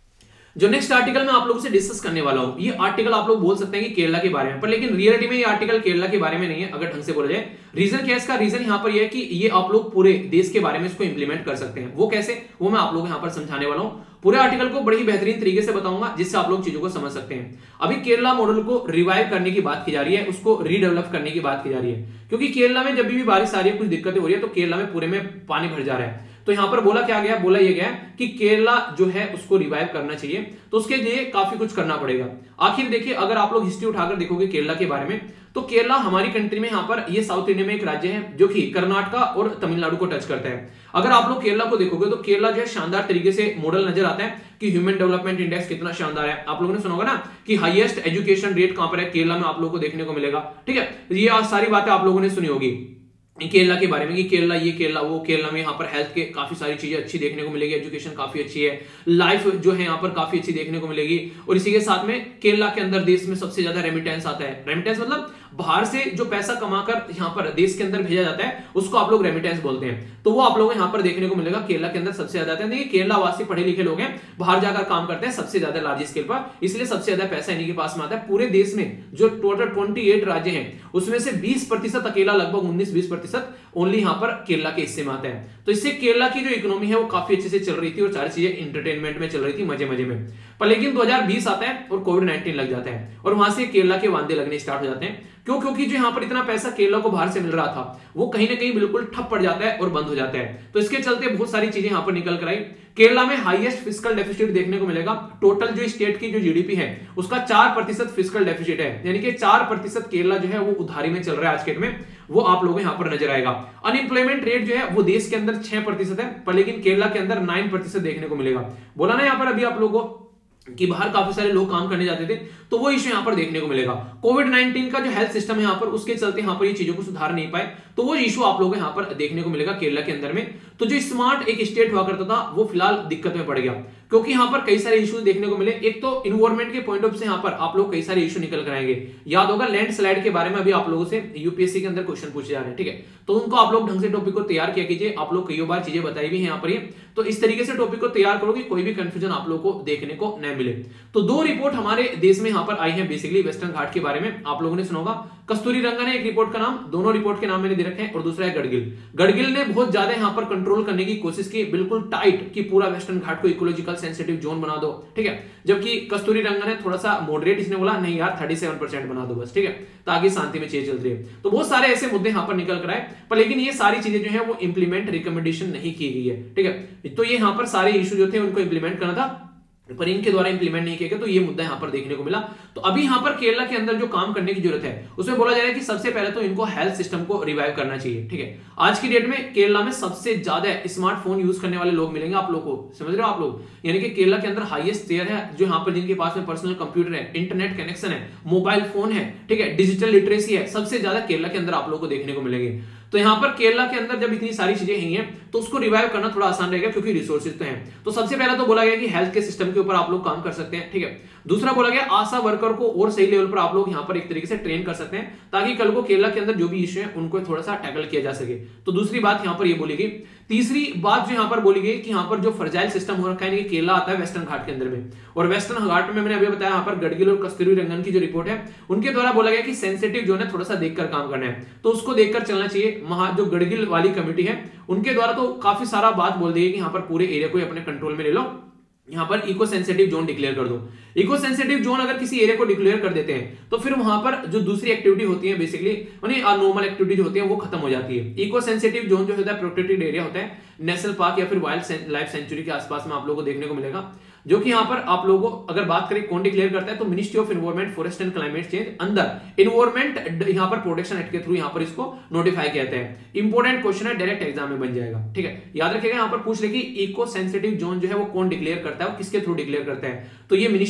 जो नेक्स्ट आर्टिकल मैं आप लोगों से डिस्कस करने वाला हूं, ये आर्टिकल आप लोग बोल सकते हैं कि केरला के बारे में, पर लेकिन रियलिटी में ये आर्टिकल केरला के बारे में नहीं है अगर ढंग से बोला जाए। रीजन क्या है इसका? रीजन यहां पर ये है कि ये आप लोग पूरे देश के बारे में इसको इंप्लीमेंट कर सकते हैं। वो कैसे, वो मैं आप लोगों को यहां पर समझाने वाला हूं। पूरे आर्टिकल को बड़ी बेहतरीन तरीके से बताऊंगा जिससे आप लोग चीजों को समझ सकते हैं। अभी केरला मॉडल को रिवाइव करने की बात की जा रही है, उसको रीडेवलप करने की बात की जा रही है, क्योंकि केरला में जब भी बारिश आ रही है, कुछ दिक्कतें हो रही है, तो केरला में पूरे में पानी भर जा रहा है। तो यहां पर बोला क्या गया, बोला यह गया कि केरला जो है उसको रिवाइव करना चाहिए, तो उसके लिए काफी कुछ करना पड़ेगा। आखिर देखिए, अगर आप लोग हिस्ट्री उठाकर देखोगे केरला के बारे में, तो केरला हमारी कंट्री में यहाँ पर ये साउथ इंडिया में एक राज्य है जो कि कर्नाटका और तमिलनाडु को टच करता है। अगर आप लोग केरला को देखोगे तो केरला जो है शानदार तरीके से मॉडल नजर आता है कि ह्यूमन डेवलपमेंट इंडेक्स कितना शानदार है। आप लोगों ने सुना होगा ना कि हाईएस्ट एजुकेशन रेट कहां पर है, केरला में आप लोगों को देखने को मिलेगा, ठीक है। ये सारी बातें आप लोगों ने सुनी होगी केरला के बारे में कि केरला ये केरला वो। केरला में यहाँ पर हेल्थ के काफी सारी चीजें अच्छी देखने को मिलेगी, एजुकेशन काफी अच्छी है, लाइफ जो है यहाँ पर काफी अच्छी देखने को मिलेगी। और इसी के साथ में केरला के अंदर देश में सबसे ज्यादा रेमिटेंस आता है। रेमिटेंस मतलब बाहर से जो पैसा कमाकर यहाँ पर देश के अंदर भेजा जाता है उसको आप लोग रेमिटेंस बोलते हैं। तो वो आप लोगों को यहाँ पर देखने को मिलेगा केरला के अंदर सबसे ज्यादा है। केरला वासी पढ़े लिखे लोग हैं, बाहर जाकर काम करते हैं सबसे ज्यादा लार्ज स्केल पर, इसलिए सबसे ज्यादा पैसा इन्हीं के पास में आता है। पूरे देश में जो टोटल 28 राज्य हैं उसमें से 20% अकेला, लगभग 19-20% ओनली यहाँ पर केरला के हिस्से में आता है। तो इससे केरला की जो इकोनॉमी है वो काफी अच्छे से चल रही थी और सारी चीजें इंटरटेनमेंट में चल रही थी, मजे मजे में। पर लेकिन 2020 आता है और कोविड-19 लग जाता है और वहां से केरला के वांदे लगने स्टार्ट हो जाते हैं। क्यों? क्योंकि जो यहाँ पर इतना पैसा केरला को बाहर से मिल रहा था वो कहीं ना कहीं बिल्कुल ठप पड़ जाता है और बंद हो जाता है। तो इसके चलते बहुत सारी चीजें यहाँ पर निकल कर आई। केरला में हाईएस्ट फिस्कल डेफिसिट देखने को मिलेगा। टोटल जो स्टेट की जो जीडीपी है उसका 4% फिस्कल डेफिसिट है, यानी कि 4% केरला जो है वो उधारी में चल रहा है आज के डेट में, वो आप लोगों को यहाँ पर नजर आएगा। अनएम्प्लॉयमेंट रेट जो है वो देश के अंदर 6% है, पर लेकिन केरला के अंदर 9% देखने को मिलेगा। बोला ना यहाँ पर अभी आप लोगों को कि बाहर काफी सारे लोग काम करने जाते थे, तो वो इश्यू यहाँ पर देखने को मिलेगा। कोविड-19 का जो हेल्थ सिस्टम है यहाँ पर उसके चलते यहाँ पर ये चीजों को सुधार नहीं पाए, तो वो इश्यू आप लोगों को यहाँ पर देखने को मिलेगा केरला के अंदर में। तो जो स्मार्ट एक स्टेट हुआ करता था वो फिलहाल दिक्कत में पड़ गया, क्योंकि यहाँ पर कई सारे इश्यूज देखने को मिले। एक तो इन्वायरमेंट के पॉइंट ऑफ से यहाँ पर आप लोग कई सारे इश्यू निकल कर आएंगे। याद होगा लैंडस्लाइड के बारे में अभी आप लोगों से यूपीएससी के अंदर क्वेश्चन पूछे जा रहे हैं, ठीक है। तो उनको आप लोग ढंग से टॉपिक को तैयार किया कीजिए। आप लोग कई बार चीजें बताई भी हैं यहाँ पर, तो इस तरीके से टॉपिक को तैयार करोगे कोई भी कंफ्यूजन आप लोगों को देखने को न मिले। तो 2 रिपोर्ट हमारे देश में यहाँ पर आई है बेसिकली वेस्टर्न घाट के बारे में, आप लोगों ने सुना होगा। कस्तूरी रंगन है एक रिपोर्ट का नाम, दोनों रिपोर्ट के नाम मैंने दे रखे हैं, और दूसरा है गडगिल। गडगिल ने बहुत ज्यादा यहाँ पर कंट्रोल करने की कोशिश की, बिल्कुल टाइट कि पूरा वेस्टर्न घाट को इकोलॉजिकल सेंसिटिव जोन बना दो, ठीक है। जबकि कस्तूरी रंगन है थोड़ा सा मॉडरेट, इसने बोला नहीं यार 37% बना दो बस, ठीक है, ताकि शांति में चीजें चल रही है। तो बहुत सारे ऐसे मुद्दे यहाँ पर निकल कर आए, पर लेकिन ये सारी चीजें जो है वो इंप्लीमेंट रिकमेंडेशन नहीं की गई है, ठीक है। तो ये यहाँ पर सारे इशू जो थे उनको इंप्लीमेंट करना था, पर इनके द्वारा इंप्लीमेंट नहीं किया गया, तो ये मुद्दा यहाँ पर देखने को मिला। तो अभी यहाँ पर केरला के अंदर जो काम करने की जरूरत है उसमें बोला जा रहा है कि सबसे पहले तो इनको हेल्थ सिस्टम को रिवाइव करना चाहिए, ठीक है। आज की डेट में केरला में सबसे ज्यादा स्मार्टफोन यूज करने वाले लोग मिलेंगे आप लोग को, समझ रहे हो आप लोग, यानी कि केरला के अंदर हाईएस्ट शेयर है जो यहाँ पर जिनके पास में पर्सनल कंप्यूटर है, इंटरनेट कनेक्शन है, मोबाइल फोन है, ठीक है, डिजिटल लिटरेसी है, सबसे ज्यादा केरला के अंदर आप लोग को देखने को मिलेंगे। तो यहाँ पर केरला के अंदर जब इतनी सारी चीजें हैं तो उसको रिवाइव करना थोड़ा आसान रहेगा, क्योंकि रिसोर्सेज तो हैं। तो सबसे पहले तो बोला गया कि हेल्थ के सिस्टम के ऊपर आप लोग काम कर सकते हैं, ठीक है। दूसरा बोला गया आशा वर्कर को और सही लेवल पर आप लोग यहाँ पर एक तरीके से ट्रेन कर सकते हैं, ताकि कल को केरला के अंदर जो भी इश्यू है उनको थोड़ा सा टैकल किया जा सके। तो दूसरी बात यहाँ पर ये बोली गई। तीसरी बात जो यहाँ पर बोली गई कि यहाँ पर जो फर्जाइल सिस्टम हो रखा है, केरला आता है वेस्टर्न घाट के अंदर में, और वेस्टर्न घाट में मैंने अभी बताया यहाँ पर गडगिल और कस्तूरी रंगन की जो रिपोर्ट है उनके द्वारा बोला गया कि सेंसिटिव जो है थोड़ा सा देखकर काम करना है, तो उसको देखकर चलना चाहिए। जो गडगिल वाली कमेटी है उनके द्वारा तो काफी सारा बात बोल दी है कि यहाँ पर पूरे एरिया को अपने कंट्रोल में ले लो, यहाँ पर इको सेंसिटिव जोन डिक्लेयर कर दो। इको सेंसिटिव जोन अगर किसी एरिया को डिक्लेयर कर देते हैं तो फिर वहां पर जो दूसरी एक्टिविटी होती है बेसिकली यानी अनॉर्मल एक्टिविटी जो होती है वो खत्म हो जाती है। इको सेंसिटिव जोन जो होता है प्रोटेक्टेड एरिया होता है, नेशनल पार्क या फिर वाइल्ड लाइफ सेंचुरी के आसपास में आप लोगों को देखने को मिलेगा, जो कि यहाँ पर आप लोगों को अगर बात करें कौन डिक्लेयर करता है तो ministry of environment forest and climate change अंदर एनवायरमेंट यहाँ पर प्रोटेक्शन एक्ट के थ्रू यहाँ पर इसको नोटिफाई कहते हैं। इंपोर्टेंट क्वेश्चन है, डायरेक्ट एग्जाम में बन जाएगा, ठीक है, याद रखिएगा। यहाँ पर पूछ ले कि इको सेंसिटिव जोन जो है वो कौन डिक्लेयर करता है, किसके थ्रू डिक्लेयर करता है, तो ये मिनिस्ट्री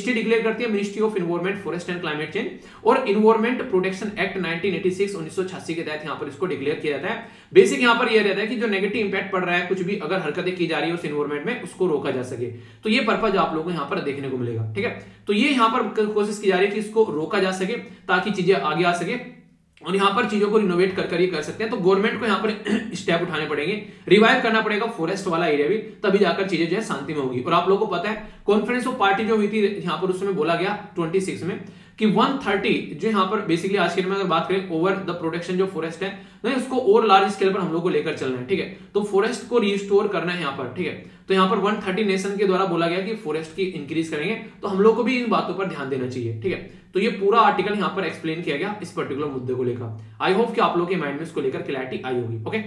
किसकी डिक्लेयर करती है? Ministry of environment, forest and climate change और एनवायरमेंट प्रोटेक्शन एक्ट 1986 1986 के तहत यहाँ पर इसको डिक्लेयर किया जाता है। बेसिक यहाँ पर यह रहता है कि जो नेगेटिव इंपैक्ट पड़ रहा है, कुछ भी अगर हरकतें की जा रही है उस एनवायरमेंट में, उसको रोका जा सके। तो ये पर्पज आप लोगों को यहाँ पर देखने को मिलेगा। ठीक है, तो ये यहाँ पर कोशिश की जा रही है कि इसको रोका जा सके ताकि चीजें आगे आ सके और यहाँ पर चीजों को रिनोवेट कर ये कर सकते हैं। तो गवर्नमेंट को यहाँ पर स्टेप उठाने पड़ेंगे, रिवाइव करना पड़ेगा फॉरेस्ट वाला एरिया भी, तभी जाकर चीजें जो है शांति में होगी। और आप लोगों को पता है कॉन्फ्रेंस ऑफ पार्टी जो हुई थी यहाँ पर, उसमें बोला गया 26 में कि 130 जो यहाँ पर बेसिकली आज के में अगर बात करें ओवर द प्रोटेक्शन जो फॉरेस्ट है नहीं, उसको और लार्ज स्केल पर हम लोग को लेकर चलना है। ठीक है, तो फॉरेस्ट को रिस्टोर करना है यहाँ पर। ठीक है, तो यहाँ पर 130 नेशन के द्वारा बोला गया कि फॉरेस्ट की इंक्रीज करेंगे, तो हम लोग को भी इन बातों पर ध्यान देना चाहिए। ठीक है, तो ये पूरा आर्टिकल यहाँ पर एक्सप्लेन किया गया इस पर्टिकुलर मुद्दे को लेकर। आई होप कि आप लोग के माइंड में इसको लेकर क्लैरिटी आई होगी। ओके,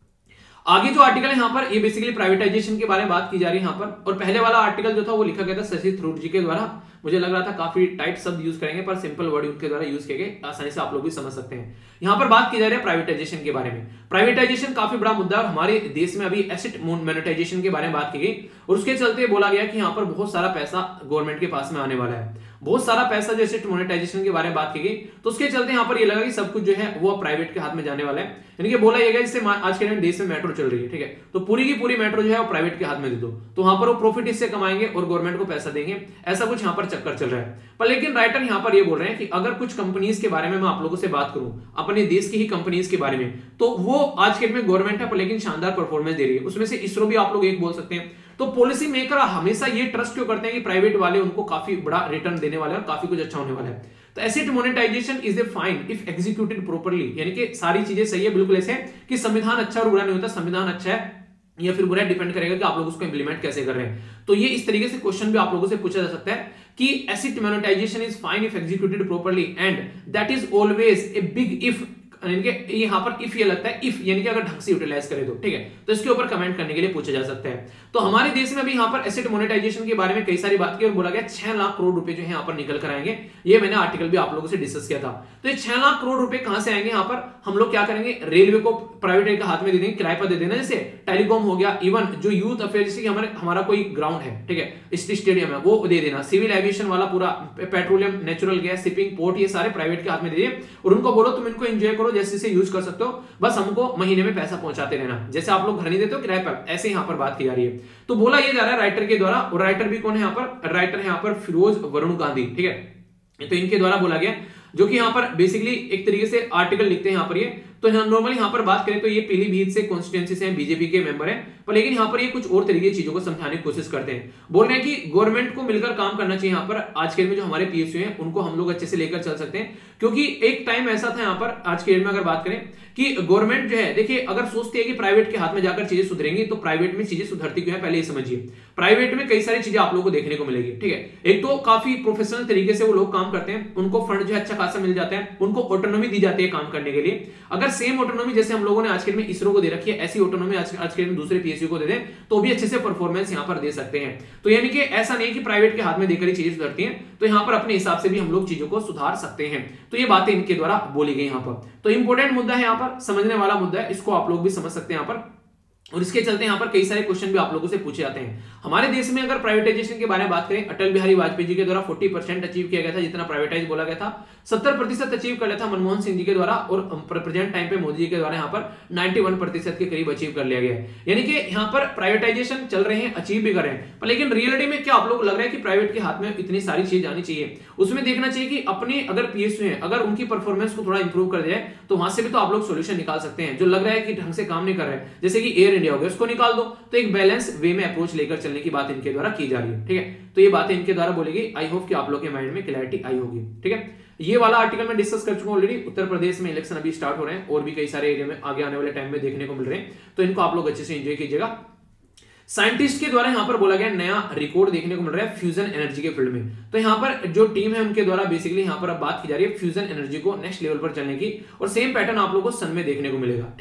आगे जो आर्टिकल है यहाँ पर ये बेसिकली प्राइवेटाइजेशन के बारे में बात की जा रही है यहाँ पर। और पहले वाला आर्टिकल जो था वो लिखा गया था शशि थरूर जी के द्वारा। मुझे लग रहा था काफी टाइट शब्द यूज करेंगे, पर सिंपल वर्ड उनके द्वारा यूज किए गए, आसानी से आप लोग भी समझ सकते हैं। यहाँ पर बात की जा रही है प्राइवेटाइजेशन के बारे में। प्राइवेटाइजेशन काफी बड़ा मुद्दा है और हमारे देश में अभी एसेट मोनेटाइजेशन के बारे में बात की गई और उसके चलते बोला गया कि यहाँ पर बहुत सारा पैसा गवर्नमेंट के पास में आने वाला है। बहुत सारा पैसा जो एसेट मोनेटाइजेशन के बारे में बात की गई, तो उसके चलते यहाँ पर ये लगा कि सब कुछ जो है वो प्राइवेट के हाथ में जाने वाला है। यानी कि बोला गया जैसे आज के देश में मेट्रो चल रही है, ठीक है, तो पूरी की पूरी मेट्रो जो है वो प्राइवेट के हाथ में दे दो, तो वहां पर वो प्रॉफिट इससे कमाएंगे और गवर्नमेंट को पैसा देंगे। ऐसा कुछ यहाँ पर चक्कर चल रहा है। पर लेकिन राइटर यहाँ पर ये बोल रहे हैं कि अगर कुछ कंपनीज के बारे में मैं आप लोगों से बात करूं, अपने देश की ही कंपनीज के बारे में, तो वो आज के डेट में गवर्नमेंट है पर लेकिन शानदार परफॉर्मेंस दे रही है। उसमें से इसरो भी आप लोग एक बोल सकते हैं। तो पॉलिसी मेकर हमेशा ये ट्रस्ट क्यों करते हैं कि प्राइवेट वाले उनको काफी बड़ा रिटर्न देने वाले हैं और काफी कुछ अच्छा होने वाला है। तो asset monetization is a fine if executed properly, यानी कि सारी चीजें सही है, बिल्कुल ऐसे कि संविधान अच्छा और बुरा नहीं होता, संविधान अच्छा है या फिर बुरा डिपेंड करेगा कि आप लोग उसको इंप्लीमेंट कैसे कर रहे हैं। तो ये इस तरीके से क्वेश्चन भी आप लोगों से पूछा जा सकता है कि asset monetization is fine if executed properly and that is always a big if, यानी कि यहाँ पर इफ ये लगता है इफ यानी कि अगर ढंग से यूटिलाइज करे तो, ठीक है, तो इसके ऊपर कमेंट करने के लिए पूछा जा सकता है। तो हमारे देश में अभी यहाँ पर एसेट मोनेटाइजेशन के बारे में कई सारी बात की और बोला गया 6 लाख करोड़ रुपए जो है यहाँ पर निकल कर आएंगे। ये मैंने आर्टिकल भी आप लोगों से डिस्कस किया था। तो ये 6 लाख करोड़ रुपए कहां से आएंगे? यहाँ पर हम लोग क्या करेंगे, रेलवे को प्राइवेट के हाथ में दे देंगे, किराए पर दे देना, जैसे टेलीकॉम हो गया, इवन जो यूथ अफेयर जैसे कि हमारा कोई ग्राउंड है, ठीक है, स्टेडियम है, वो दे देना, सिविल एविएशन वाला पूरा, petroleum, natural gas, shipping, port, ये सारे प्राइवेट के हाथ में दे दिए और उनको बोलो तुम इनको एंजॉय करो, जैसे से यूज कर सकते हो, बस हमको महीने में पैसा पहुंचाते रहना, जैसे आप लोग घर नहीं देते हो किराए पर, ऐसे यहाँ पर बात की जा रही है। तो बोला ये जा रहा है राइटर के द्वारा, और राइटर भी कौन है यहाँ पर? राइटर है यहाँ पर फिरोज वरुण गांधी, ठीक है, तो इनके द्वारा बोला गया, जो कि यहाँ पर बेसिकली एक तरीके से आर्टिकल लिखते हैं यहाँ पर ये। तो नॉर्मली यहाँ पर बात करें तो ये पीलीभीत से कॉन्स्टिट्यूएंसी से बीजेपी के मेंबर हैं, पर लेकिन यहाँ पर ये कुछ और तरीके की चीजों को समझाने की कोशिश करते हैं। बोल रहे हैं कि गवर्नमेंट को मिलकर काम करना चाहिए। यहाँ पर आज के में जो हमारे पीएसयू हैं उनको हम लोग अच्छे से लेकर चल सकते हैं, क्योंकि एक टाइम ऐसा था यहाँ पर आज के डेट में अगर बात करें कि गवर्नमेंट जो है, देखिए, अगर सोचती है कि प्राइवेट के हाथ में जाकर चीजें सुधरेंगी, तो प्राइवेट में चीजें सुधरती क्यों है पहले ये समझिए। प्राइवेट में कई सारी चीजें आप लोगों को देखने को मिलेगी, ठीक है, एक तो काफी प्रोफेशनल तरीके से वो लोग काम करते हैं, उनको फंड जो है अच्छा खासा मिल जाता है, उनको ऑटोनॉमी दी जाती है काम करने के लिए। अगर सेम ऑटोनॉमी जैसे हम लोगों ने आज के में इसरो को दे रखी है, ऐसी ऑटोनॉमी आज के में दूसरे पीएसयू को दे दें तो भी अच्छे से परफॉर्मेंस यहाँ पर दे सकते हैं। तो यानी कि ऐसा नहीं कि प्राइवेट के हाथ में देकर ही चीजें सुधरती हैं, तो यहाँ पर अपने हिसाब से भी हम लोग चीजों को सुधार सकते हैं। तो ये बातें इनके द्वारा बोली गई यहाँ पर। तो इंपॉर्टेंट मुद्दा है, यहाँ पर समझने वाला मुद्दा है, इसको आप लोग भी समझ सकते हैं यहाँ पर। और इसके चलते यहाँ पर कई सारे क्वेश्चन भी आप लोगों से पूछे जाते हैं। हमारे देश में अगर प्राइवेटाइजेशन के बारे में बात करें, अटल बिहारी वाजपेयी जी के द्वारा 40% अचीव किया गया था, जितना प्राइवेटाइज बोला गया था। 70% अचीव कर लिया था मनमोहन सिंह जी के द्वारा, और प्रेजेंट टाइम पे मोदी जी के द्वारा यहाँ पर 91% के करीब अचीव कर लिया गया है। यानी कि यहाँ पर प्राइवेटाइजेशन चल रहे हैं, अचीव भी कर रहे हैं, पर लेकिन रियलिटी में क्या आप लोग लग रहा है कि प्राइवेट के हाथ में इतनी सारी चीज जानी चाहिए? उसमें देखना चाहिए कि अपने अगर पीएसयू है, अगर उनकी परफॉर्मेंस को थोड़ा इंप्रूव कर दिया तो वहां से भी तो आप लोग सोल्यूशन निकाल सकते हैं। जो लग रहा है कि ढंग से काम नहीं कर रहे हैं, जैसे कि एयर इंडिया हो गया, उसको निकाल दो, तो एक बैलेंस वे में अप्रोच लेकर चलने की बात इनके द्वारा की जा रही है, ठीक है। तो ये बातें इनके द्वारा बोलेगी। आई होप कि आप लोग के माइंड में क्लैरिटी आई होगी, ठीक है। ये वाला आर्टिकल मैं डिस्कस कर चुका हूं ऑलरेडी। उत्तर प्रदेश में इलेक्शन अभी स्टार्ट हो रहे हैं और भी कई सारे एरिया में आगे आने वाले टाइम में देखने को मिल रहे हैं, तो इनको आप लोग अच्छे से एंजॉय कीजिएगा। साइंटिस्ट के द्वारा यहां पर बोला गया नया रिकॉर्ड देखने को मिल रहा है फ्यूजन एनर्जी के फील्ड में। तो यहां पर जो टीम है उनके द्वारा बेसिकली यहां पर अब बात की जा रही है फ्यूजन एनर्जी को नेक्स्ट लेवल पर चलने की, और सेम पैटर्न आप लोगों को सन में देखने को मिलेगा, ठीक है।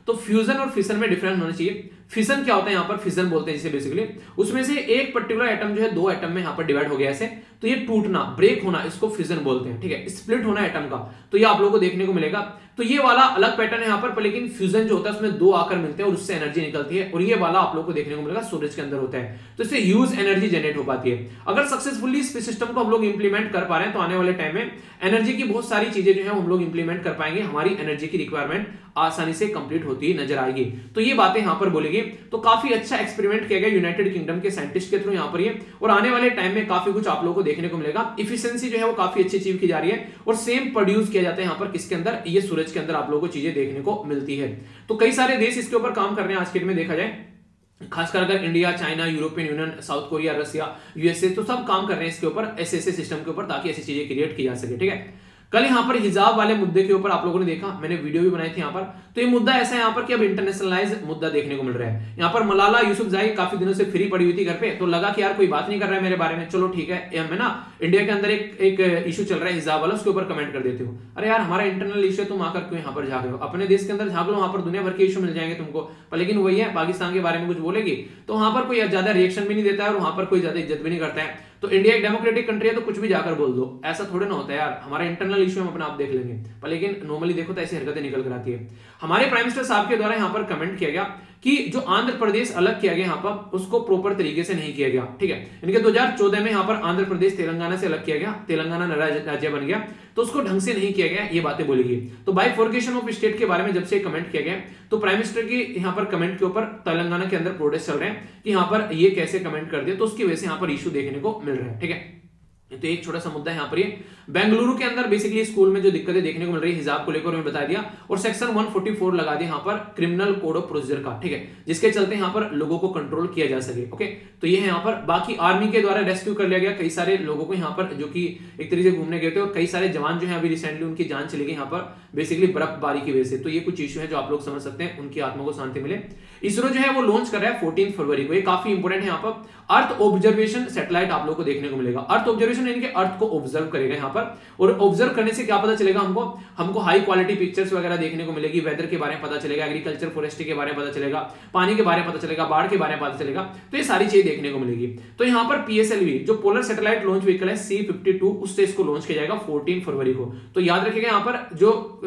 तो फ्यूजन और फिशन में डिफरेंस होना चाहिए। फिशन क्या होता है, यहाँ पर फिशन बोलते हैं जिसे बेसिकली, उसमें से एक पर्टिकुलर एटम जो है दो एटम में यहाँ पर डिवाइड हो गया ऐसे, तो ये टूटना, ब्रेक होना, इसको फिशन बोलते हैं। ठीक है, स्प्लिट होना एटम का, तो ये आप लोगों को देखने को मिलेगा। तो ये वाला अलग पैटर्न है यहाँ पर लेकिन फ्यूजन जो होता है उसमें दो आकर मिलते हैं और उससे एनर्जी निकलती है, और ये वाला आप लोगों को देखने को मिलेगा सूरज के अंदर होता है, तो इससे ह्यूज एनर्जी जनरेट हो पाती है। अगर सक्सेसफुली इस सिस्टम को हम लोग इंप्लीमेंट कर पा रहे हैं तो आने वाले टाइम में एनर्जी की बहुत सारी चीजें जो है हम लोग इंप्लीमेंट कर पाएंगे, हमारी एनर्जी की रिक्वायरमेंट आसानी से कंप्लीट होती नजर आएगी। तो ये बातें यहां पर बोलेगी। तो काफी अच्छा एक्सपेरिमेंट किया गया यूनाइटेड किंगडम के साइंटिस्ट के थ्रू यहां पर ये, और आने वाले टाइम में काफी कुछ आप लोगों को देखने को मिलेगा। इफिशिएंसी जो है वो काफी अच्छी अचीव की जा रही है और सेम प्रोड्यूस किया जाता है यहां पर किसके अंदर, ये सूरज के अंदर आप लोगों को चीजें देखने को मिलती है। तो कई सारे देश इसके ऊपर काम कर रहे हैं आज के दिन में देखा जाए, खासकर अगर India, China, European Union, South Korea, Russia, USA, तो सब काम कर रहे हैं इसके ऊपर, ऐसे सिस्टम के ऊपर, ताकि ऐसी चीजें क्रिएट की जा सके। ठीक है, कल यहाँ पर हिजाब वाले मुद्दे के ऊपर आप लोगों ने देखा, मैंने वीडियो भी बनाई थी यहाँ पर। तो ये मुद्दा ऐसा है यहाँ पर कि अब इंटरनेशनलाइज मुद्दा देखने को मिल रहा है। यहाँ पर मलाला यूसुफजाई काफी दिनों से फ्री पड़ी हुई थी घर पे, तो लगा कि यार कोई बात नहीं कर रहा है मेरे बारे में, चलो ठीक है, मैं ना इंडिया के अंदर एक इशू चल रहा है हिजाब वाला, उसके ऊपर कमेंट कर देती हूँ। अरे यार हमारा इंटरनल इशू है, तुम आकर क्यों यहाँ पर झाँक रहे हो, अपने देश के अंदर झाँक लो, वहां पर दुनिया भर के इशू मिल जाएंगे तुमको। लेकिन वही है, पाकिस्तान के बारे में कुछ बोलेगी तो वहां पर कोई ज्यादा रिएक्शन भी नहीं देता है और वहां पर कोई ज्यादा इज्जत भी नहीं करता है। तो इंडिया एक डेमोक्रेटिक कंट्री है तो कुछ भी जाकर बोल दो, ऐसा थोड़ा ना होता है यार, हमारा इंटरनल इशू हम अपना आप देख लेंगे। पर लेकिन नॉर्मली देखो तो ऐसी हरकतें निकल कर आती है। हमारे प्राइम मिनिस्टर साहब के द्वारा यहाँ पर कमेंट किया गया कि जो आंध्र प्रदेश अलग किया गया यहाँ पर, उसको प्रॉपर तरीके से नहीं किया गया। ठीक है, इनके 2014 में यहाँ पर आंध्र प्रदेश तेलंगाना से अलग किया गया, तेलंगाना राज्य बन गया, तो उसको ढंग से नहीं किया गया, ये बातें बोली गई। तो बाइफोर्केशन ऑफ स्टेट के बारे में जब से कमेंट किया गया, तो प्राइम मिनिस्टर की यहाँ पर कमेंट के ऊपर तेलंगाना के अंदर प्रोटेस्ट चल रहे हैं कि यहाँ पर ये कैसे कमेंट कर दिया, तो उसकी वजह से यहाँ पर इशू देखने को मिल रहा है। ठीक है, तो एक छोटा सा मुद्दा यहाँ पर ये बेंगलुरु के अंदर बेसिकली स्कूल में जो दिक्कतें देखने को मिल रही है हिजाब को लेकर मैं बता दिया, और सेक्शन 144 लगा दिया यहाँ पर क्रिमिनल कोड ऑफ प्रोसीजर का। ठीक है, जिसके चलते यहाँ पर लोगों को कंट्रोल किया जा सके। ओके, तो ये है यहाँ पर। बाकी आर्मी के द्वारा रेस्क्यू कर लिया गया कई सारे लोगों को यहाँ पर, जो कि एक तरीके से घूमने गए थे, और कई सारे जवान जो है अभी रिसेंटली उनकी जान चली गई यहाँ पर बेसिकली बर्फबारी की वजह से। तो ये कुछ इश्यू है जो आप लोग समझ सकते हैं, उनकी आत्मा को शांति मिले। इसरो जो है वो लॉन्च कर रहा है 14 फरवरी को, ये काफी इंपोर्टेंट है यहाँ पर। अर्थ ऑब्जर्वेशन सैटेलाइट आप लोगों को देखने को मिलेगा। अर्थ ऑब्जर्वेशन यानी कि अर्थ को ऑब्जर्व करेगा यहाँ पर, और ऑब्जर्व करने से क्या पता चलेगा हमको हाई क्वालिटी पिक्चर्स वगैरह देखने को मिलेगी, वेदर के बारे में पता चलेगा, एग्रीकल्चर फॉरेस्ट्री के बारे में पता चलेगा, पानी के बारे में पता चलेगा, बाढ़ के बारे में पता चलेगा, तो ये सारी चीजें देखने को मिलेगी। तो यहाँ पर PSLV जो पोलर सैटेलाइट लॉन्च व्हीकल है C-52, उससे इसको लॉन्च किया जाएगा 14 फरवरी को। तो याद रखिएगा यहाँ पर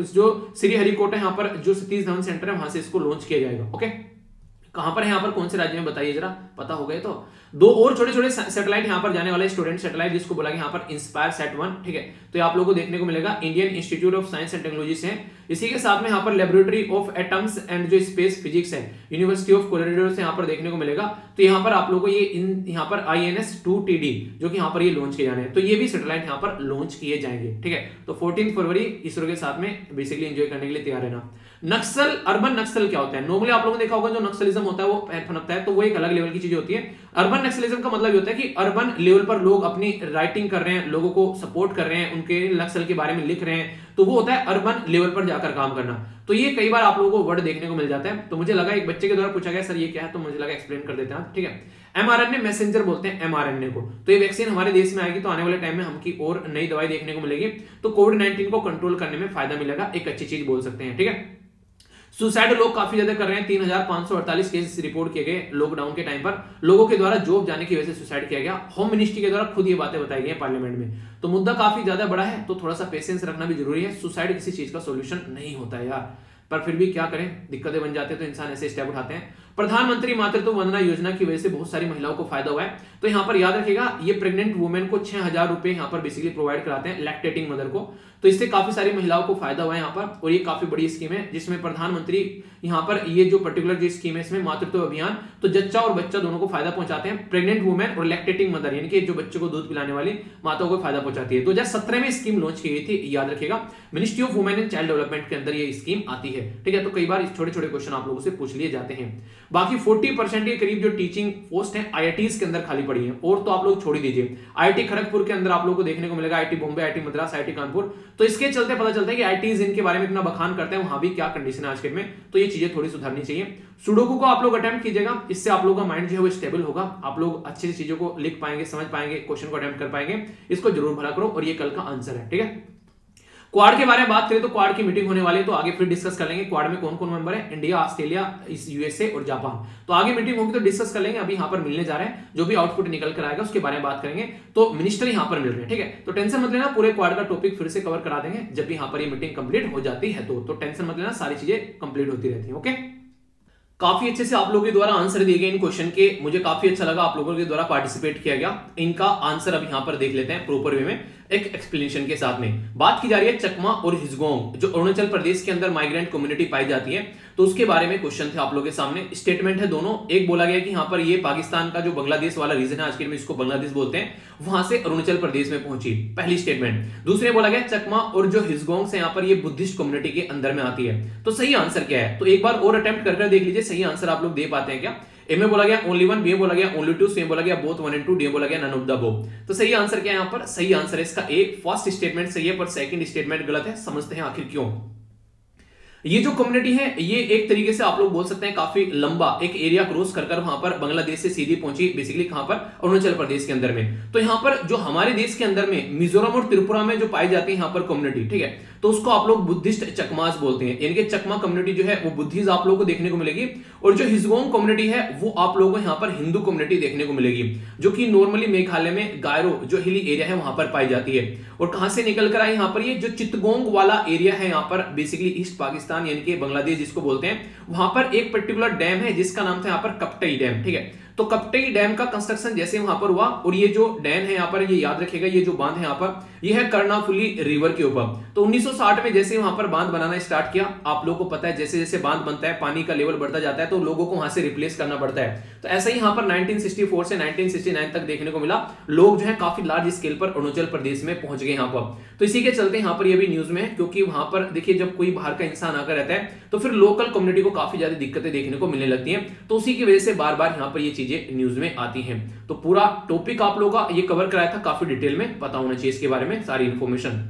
जो श्रीहरिकोटा है यहाँ पर जो सतीश धवन सेंटर है वहां से इसको लॉन्च किया जाएगा। ओके, कहां पर है यहाँ पर, कौन से राज्य में बताइए जरा, पता हो गए तो। दो और छोटे छोटे सैटेलाइट यहाँ पर जाने वाला है, स्टूडेंट सैटेलाइट, जिसको बोला गया यहाँ पर इंस्पायर सेट 1। ठीक है, तो ये आप लोगों को देखने को मिलेगा Indian Institute of Science and Technology से। इसी के साथ में यहाँ पर लेबोरेटरी ऑफ एटम्स एंड जो स्पेस फिजिक्स है यूनिवर्सिटी ऑफ कोलोराडो से यहाँ पर देखने को मिलेगा। तो यहाँ पर आप लोगों को ये यहाँ पर INS-2TD जो कि यहाँ पर ये लॉन्च किए जाने हैं, तो ये भी सैटेलाइट यहाँ पर लॉन्च किए जाएंगे। ठीक है, तो 14 फरवरी इसरो के साथ में बेसिकली एंजॉय करने के लिए तैयार रहना। नक्सल, अर्बन नक्सल क्या होता है? नॉर्मली आप लोगों ने देखा होगा जो नक्सलिज्म होता है वो पनपता है, तो वो एक अलग लेवल की चीज होती है। अर्बन नक्सलिज्म का मतलब होता है कि अर्बन लेवल पर लोग अपनी राइटिंग कर रहे हैं, लोगों को सपोर्ट कर रहे हैं, उनके नक्सल के बारे में लिख रहे हैं, तो वो होता है अर्बन लेवल पर जाकर काम करना। तो ये कई बार आप लोगों को वर्ड देखने को मिल जाता है। तो मुझे लगा एक बच्चे के द्वारा पूछा गया सर ये क्या है, तो मुझे लगा एक्सप्लेन कर देते हैं। ठीक है, mRNA मैसेंजर बोलते हैं mRNA को। तो ये वैक्सीन हमारे देश में आएगी तो आने वाले टाइम में हमकी और नई दवाई देखने को मिलेगी, तो कोविड-19 को कंट्रोल करने में फायदा मिलेगा, एक अच्छी चीज बोल सकते हैं। ठीक है, सुसाइड लोग काफी ज्यादा कर रहे हैं, 3548 केस रिपोर्ट किए गए लॉकडाउन के टाइम पर, लोगों के द्वारा जॉब जाने की वजह से सुसाइड किया गया। होम मिनिस्ट्री के द्वारा खुद ये बातें बताई गई पार्लियामेंट में। तो मुद्दा काफी ज्यादा बड़ा है, तो थोड़ा सा पेशेंस रखना भी जरूरी है। सुसाइड किसी चीज का सोल्यूशन नहीं होता है यार, पर फिर भी क्या करें, दिक्कतें बन जाते हैं तो इंसान ऐसे स्टेप उठाते हैं। प्रधानमंत्री मातृत्व वंदना योजना की वजह से बहुत सारी महिलाओं को फायदा हुआ है। तो यहाँ पर याद रखिएगा ये प्रेग्नेंट वुमेन को 6000 रुपए यहाँ पर बेसिकली प्रोवाइड कराते हैं, लैक्टेटिंग मदर को। तो इससे काफी सारी महिलाओं को फायदा हुआ है यहाँ पर, और ये काफी बड़ी स्कीम है जिसमें प्रधानमंत्री यहाँ पर ये जो पर्टिकुलर जो स्कीम है इसमें मातृत्व अभियान, तो जच्चा और बच्चा दोनों को फायदा पहुंचाते हैं। प्रेग्नेंट वुमेन और लैक्टेटिंग मदर यानी कि जो बच्चों को दूध पिलाने वाली माताओं को फायदा पहुंचाती है। 2017 में स्कीम लॉन्च की गई थी, याद रखिएगा, Ministry of Women and Child Development के अंदर ये स्कीम आती है। ठीक है, तो कई बार छोटे छोटे क्वेश्चन आप लोगों से पूछ लिए जाते हैं। बाकी 40% के करीब जो टीचिंग पोस्ट है IITs के अंदर खाली पड़ी है, और तो आप लोग छोड़ ही दीजिए। IIT खड़गपुर के अंदर आप लोगों को देखने को मिलेगा, IIT Bombay, IIT Madras, IIT Kanpur. तो इसके चलते पता चलता है कि IITs इनके बारे में इतना बखान करते हैं, वहां भी क्या कंडीशन है आज के में, तो ये चीजें थोड़ी सुधारनी चाहिए। सुडोकू को आप लोग अटेम्प्ट कीजिएगा, इससे आप लोगों का माइंड जो है वो स्टेबल होगा, आप लोग अच्छे से चीजों को लिख पाएंगे, समझ पाएंगे, क्वेश्चन को अटेम्प्ट कर पाएंगे। इसको जरूर भरा करो, और ये कल का आंसर है। ठीक है, क्वाड के बारे में बात करें तो क्वाड की मीटिंग होने वाली है, तो आगे फिर डिस्कस कर लेंगे। क्वाड में कौन कौन मेंबर है, इंडिया, ऑस्ट्रेलिया, यूएसए और जापान। तो आगे मीटिंग होगी तो डिस्कस कर लेंगे। अभी यहाँ पर मिलने जा रहे हैं, जो भी आउटपुट निकल कर आएगा उसके बारे में बात करेंगे। तो मिनिस्टर यहाँ पर मिल रहे हैं, ठीक है। तो टेंशन मत लेना, पूरे क्वाड का टॉपिक फिर से कवर करा देंगे जब भी यहाँ पर ये मीटिंग कंप्लीट हो जाती है। तो टेंशन मत लेना, सारी चीजें कंप्लीट होती रहती है। ओके, काफी अच्छे से आप लोगों के द्वारा आंसर दिए गए इन क्वेश्चन के, मुझे काफी अच्छा लगा आप लोगों के द्वारा पार्टिसिपेट किया गया। इनका आंसर अब यहां पर देख लेते हैं प्रॉपर वे में, एक एक्सप्लेनेशन के साथ में। बात की जा रही है चकमा और हिजगोंग, जो अरुणाचल प्रदेश के अंदर माइग्रेंट कम्युनिटी पाई जाती है, तो उसके बारे में क्वेश्चन थे आप लोगों के सामने। स्टेटमेंट है दोनों, एक बोला गया कि यहाँ पर ये पाकिस्तान का जो बांग्लादेश वाला रीजन है, आज के में इसको बांग्लादेश बोलते हैं, वहां से अरुणाचल प्रदेश में पहुंची, पहली स्टेटमेंट। दूसरे बोला गया चकमा और जो हिजगोंग से यहाँ पर ये बुद्धिस्ट कम्युनिटी के अंदर में आती है। तो सही आंसर क्या है, तो एक बार और अटेम्प्ट करके देख लीजिए, सही आंसर आप लोग दे पाते हैं क्या। ए में बोला गया ओनली वन, बी में बोला गया ओनली टू, सी में बोला गया बोथ 1 and 2, डी में बोला गया नन ऑफ द अबव। तो सही आंसर क्या है यहाँ पर, सही आंसर है इसका ए। फर्स्ट स्टेटमेंट सही है पर सेकंड स्टेटमेंट गलत है, समझते हैं आखिर क्यों। ये जो कम्युनिटी है ये एक तरीके से आप लोग बोल सकते हैं काफी लंबा एक एरिया क्रॉस कर वहां पर बांग्लादेश से सीधी पहुंची, बेसिकली कहां पर, अरुणाचल प्रदेश के अंदर में। तो यहां पर जो हमारे देश के अंदर में मिजोरम और त्रिपुरा में जो पाई जाती है यहां पर कम्युनिटी, ठीक है, तो उसको आप लोग बुद्धिस्ट चकमास बोलते हैं। यानी कि चकमा कम्युनिटी जो है वो बुद्धिस्ट आप लोगों को देखने को मिलेगी, और जो हिजगोंग कम्युनिटी है वो आप लोगों को यहाँ पर हिंदू कम्युनिटी देखने को मिलेगी, जो कि नॉर्मली मेघालय में गायरो जो हिली एरिया है वहां पर पाई जाती है। और कहां से निकल कर आई यहाँ पर, ये जो चित्तगोंग वाला एरिया है यहाँ पर बेसिकली ईस्ट पाकिस्तान यानी कि बांग्लादेश जिसको बोलते हैं, वहां पर एक पर्टिकुलर डैम है जिसका नाम था यहाँ पर कपटई डैम, ठीक है। तो कपटई डैम का कंस्ट्रक्शन जैसे वहां पर हुआ, और ये जो डैम है यहाँ पर, ये याद रखिएगा, ये जो बांध है यहाँ पर, ये है कर्णाफुली रिवर के ऊपर। तो 1960 में जैसे वहां पर बांध बनाना स्टार्ट किया, आप लोगों को पता है जैसे जैसे बांध बनता है पानी का लेवल बढ़ता जाता है, तो लोगों को वहां से रिप्लेस करना पड़ता है। तो ऐसा ही यहाँ पर 1964 से 1969 तक देखने को मिला, लोग जो है काफी लार्ज स्केल पर अरुणाचल प्रदेश में पहुंच गए यहाँ पर। तो इसी के चलते यहाँ पर ये भी न्यूज में है, क्योंकि वहां पर देखिए जब कोई बाहर का इंसान आकर रहता है तो फिर लोकल कम्युनिटी को काफी ज्यादा दिक्कतें देखने को मिलने लगती हैं। तो उसी की वजह से बार बार यहाँ पर ये चीजें न्यूज में आती हैं। तो पूरा टॉपिक आप लोगों का ये कवर कराया था, काफी डिटेल में पता होना चाहिए इसके बारे में सारी इंफॉर्मेशन।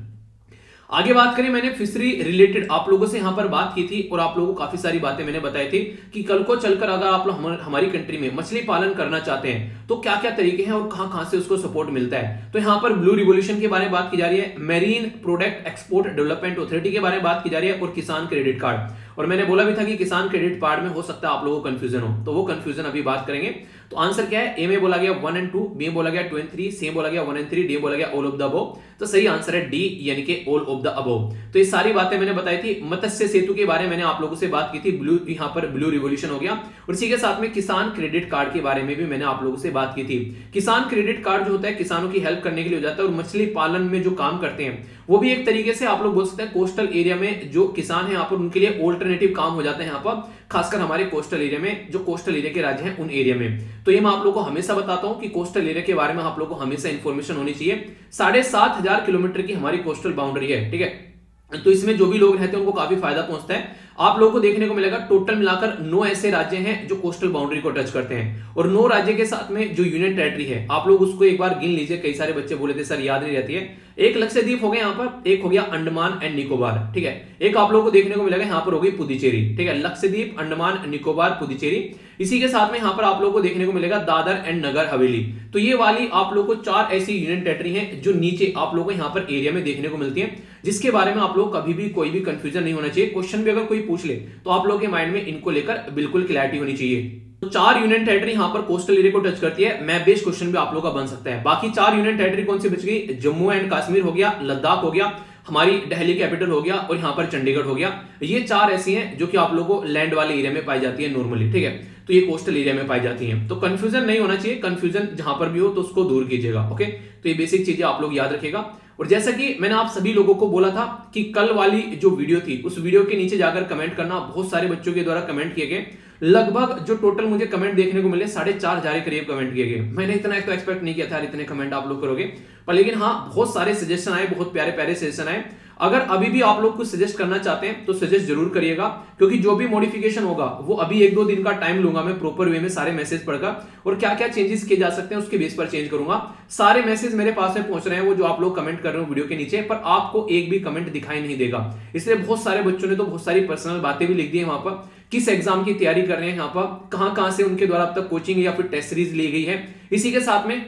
आगे बात करें, मैंने फिशरी रिलेटेड आप लोगों से यहां पर बात की थी, और आप लोगों को काफी सारी बातें मैंने बताई थी कि कल को चलकर अगर आप लोग हमारी कंट्री में मछली पालन करना चाहते हैं तो क्या क्या तरीके हैं और कहां से उसको सपोर्ट मिलता है। तो यहां पर ब्लू रिवोल्यूशन के बारे में बात की जा रही है, marine product export development authority के बारे में बात की जा रही है, और किसान क्रेडिट कार्ड। और मैंने बोला भी था कि किसान क्रेडिट कार्ड में हो सकता है आप लोगों को कंफ्यूजन हो, तो वो कंफ्यूजन अभी बात करेंगे। तो आंसर क्या है, ए में बोला गया 1 and 2, बी में बोला गया 2 and 3, सी में बोला गया 1 and 3, डी में बोला गया ऑल ऑफ द अबव। तो सही आंसर है डी यानी कि ऑल ऑफ द अबव। तो ये सारी बातें मैंने बताई थी। मत्स्य सेतु के बारे में मैंने आप लोगों से बात की थी, ब्लू यहाँ पर ब्लू रिवोल्यूशन हो गया, और इसी के साथ में किसान क्रेडिट कार्ड के बारे में भी मैंने आप लोगों से बात की थी। किसान क्रेडिट कार्ड जो होता है किसानों की हेल्प करने के लिए हो जाता है, और मछली पालन में जो काम करते हैं वो भी एक तरीके से आप लोग बोल सकते हैं कोस्टल एरिया में जो किसान है यहाँ पर उनके लिए ऑल्टरनेटिव काम हो जाता है यहाँ पर, खासकर हमारे कोस्टल एरिया में, जो कोस्टल एरिया के राज्य हैं उन एरिया में। तो ये मैं आप लोगों को हमेशा बताता हूं कि कोस्टल एरिया के बारे में आप लोगों को हमेशा इंफॉर्मेशन होनी चाहिए। 7,500 किलोमीटर की हमारी कोस्टल बाउंड्री है, ठीक है। तो इसमें जो भी लोग रहते हैं उनको काफी फायदा पहुंचता है। आप लोगों को देखने को मिलेगा टोटल मिलाकर 9 ऐसे राज्य हैं जो कोस्टल बाउंड्री को टच करते हैं, और 9 राज्य के साथ में जो यूनियन टेरिटरी है आप लोग उसको एक बार गिन लीजिए। कई सारे बच्चे बोले थे सर याद नहीं रहती है। एक लक्षद्वीप हो गया यहाँ पर, एक हो गया अंडमान एंड निकोबार, ठीक है। एक आप लोगों को देखने को मिलेगा यहाँ पर हो गई पुदुचेरी, ठीक है। लक्षद्वीप, अंडमान निकोबार, पुदुचेरी। इसी के साथ में यहाँ पर आप लोगों को देखने को मिलेगा दादर एंड नगर हवेली। तो ये वाली आप लोगों को 4 ऐसी यूनियन टेरिटरी हैं जो नीचे आप लोगों को यहाँ पर एरिया में देखने को मिलती है, जिसके बारे में आप लोग कभी भी कोई भी कंफ्यूजन नहीं होना चाहिए। क्वेश्चन भी अगर कोई पूछ ले तो आप लोगों के माइंड में इनको लेकर बिल्कुल क्लैरिटी होनी चाहिए। तो 4 यूनियन टेरिटरी यहाँ पर कोस्टल एरिया को टच करती है। मैप बेस्ड क्वेश्चन भी आप लोगों का बन सकता है। बाकी 4 यूनियन टेरिटरी कौन सी बच गई, जम्मू एंड कश्मीर हो गया, लद्दाख हो गया, हमारी दिल्ली कैपिटल हो गया, और यहाँ पर चंडीगढ़ हो गया। ये 4 ऐसी हैं जो कि आप लोगों को लैंड वाले एरिया में पाई जाती है नॉर्मली, ठीक है। तो ये कोस्टल एरिया में पाई जाती हैं। तो कंफ्यूजन नहीं होना चाहिए, कंफ्यूजन जहां पर भी हो तो उसको दूर कीजिएगा, ओके। तो ये बेसिक चीजें आप लोग याद रखिएगा। और जैसा कि मैंने आप सभी लोगों को बोला था कि कल वाली जो वीडियो थी उस वीडियो के नीचे जाकर कमेंट करना, बहुत सारे बच्चों के द्वारा कमेंट किए गए। लगभग जो टोटल मुझे कमेंट देखने को मिले 4,500 करीब कमेंट किए गए। मैंने इतना तो एक्सपेक्ट नहीं किया था इतने कमेंट आप लोग करोगे, पर लेकिन हाँ बहुत सारे सजेशन आए, बहुत प्यारे प्यारे सजेशन आए। अगर अभी भी आप लोग कुछ सजेस्ट करना चाहते हैं तो सजेस्ट जरूर करिएगा, क्योंकि जो भी मॉडिफिकेशन होगा वो अभी 1-2 दिन का टाइम लूंगा मैं प्रॉपर वे में सारे मैसेज पढ़कर, और क्या क्या चेंजेस किए जा सकते हैं उसके बेस पर चेंज करूंगा। सारे मैसेज मेरे पास में पहुंच रहे हैं, वो जो आप लोग कमेंट कर रहे हो वीडियो के नीचे, पर आपको एक भी कमेंट दिखाई नहीं देगा। इसलिए बहुत सारे बच्चों ने तो बहुत सारी पर्सनल बातें भी लिख दी है वहां पर, किस एग्जाम की तैयारी कर रहे हैं, यहाँ पर कहां से उनके द्वारा अब तक कोचिंग या फिर टेस्ट सीरीज ली गई है। इसी के साथ में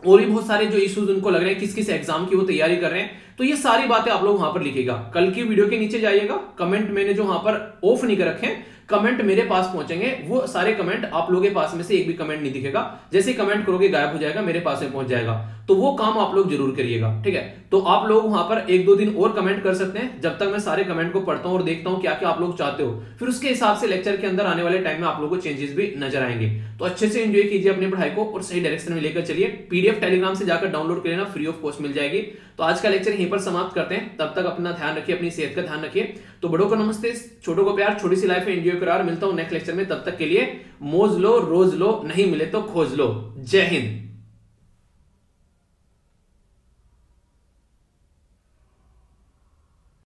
और भी बहुत सारे जो इश्यूज उनको लग रहे हैं, किस किस एग्जाम की वो तैयारी कर रहे हैं, तो ये सारी बातें आप लोग वहां पर लिखिएगा। कल की वीडियो के नीचे जाइएगा, कमेंट मैंने जो वहां पर ऑफ नहीं कर रखे हैं, कमेंट मेरे पास पहुंचेंगे, वो सारे कमेंट आप लोगों के पास में से एक भी कमेंट नहीं दिखेगा, जैसे कमेंट करोगे गायब हो जाएगा, मेरे पास में पहुंच जाएगा। तो वो काम आप लोग जरूर करिएगा, ठीक है। तो आप लोग वहां पर 1-2 दिन और कमेंट कर सकते हैं, जब तक मैं सारे कमेंट को पढ़ता हूं और देखता हूं क्या क्या आप लोग चाहते हो, फिर उसके हिसाब से लेक्चर के अंदर आने वाले टाइम में आप लोगों को चेंजेस भी नजर आएंगे। तो अच्छे से एंजॉय कीजिए अपनी पढ़ाई को और सही डायरेक्शन में लेकर चलिए। पीडीएफ टेलीग्राम से जाकर डाउनलोड कर लेना, फ्री ऑफ कॉस्ट मिल जाएगी। तो आज का लेक्चर यहीं पर समाप्त करते हैं, तब तक अपना ध्यान रखिए, अपनी सेहत का ध्यान रखिए। तो बड़ों को नमस्ते, छोटों को प्यार, छोटी सी लाइफ में एंजॉय करार। मिलता हूं नेक्स्ट लेक्चर में, तब तक के लिए मौज लो, रोज लो, नहीं मिले तो खोज लो। जय हिंद।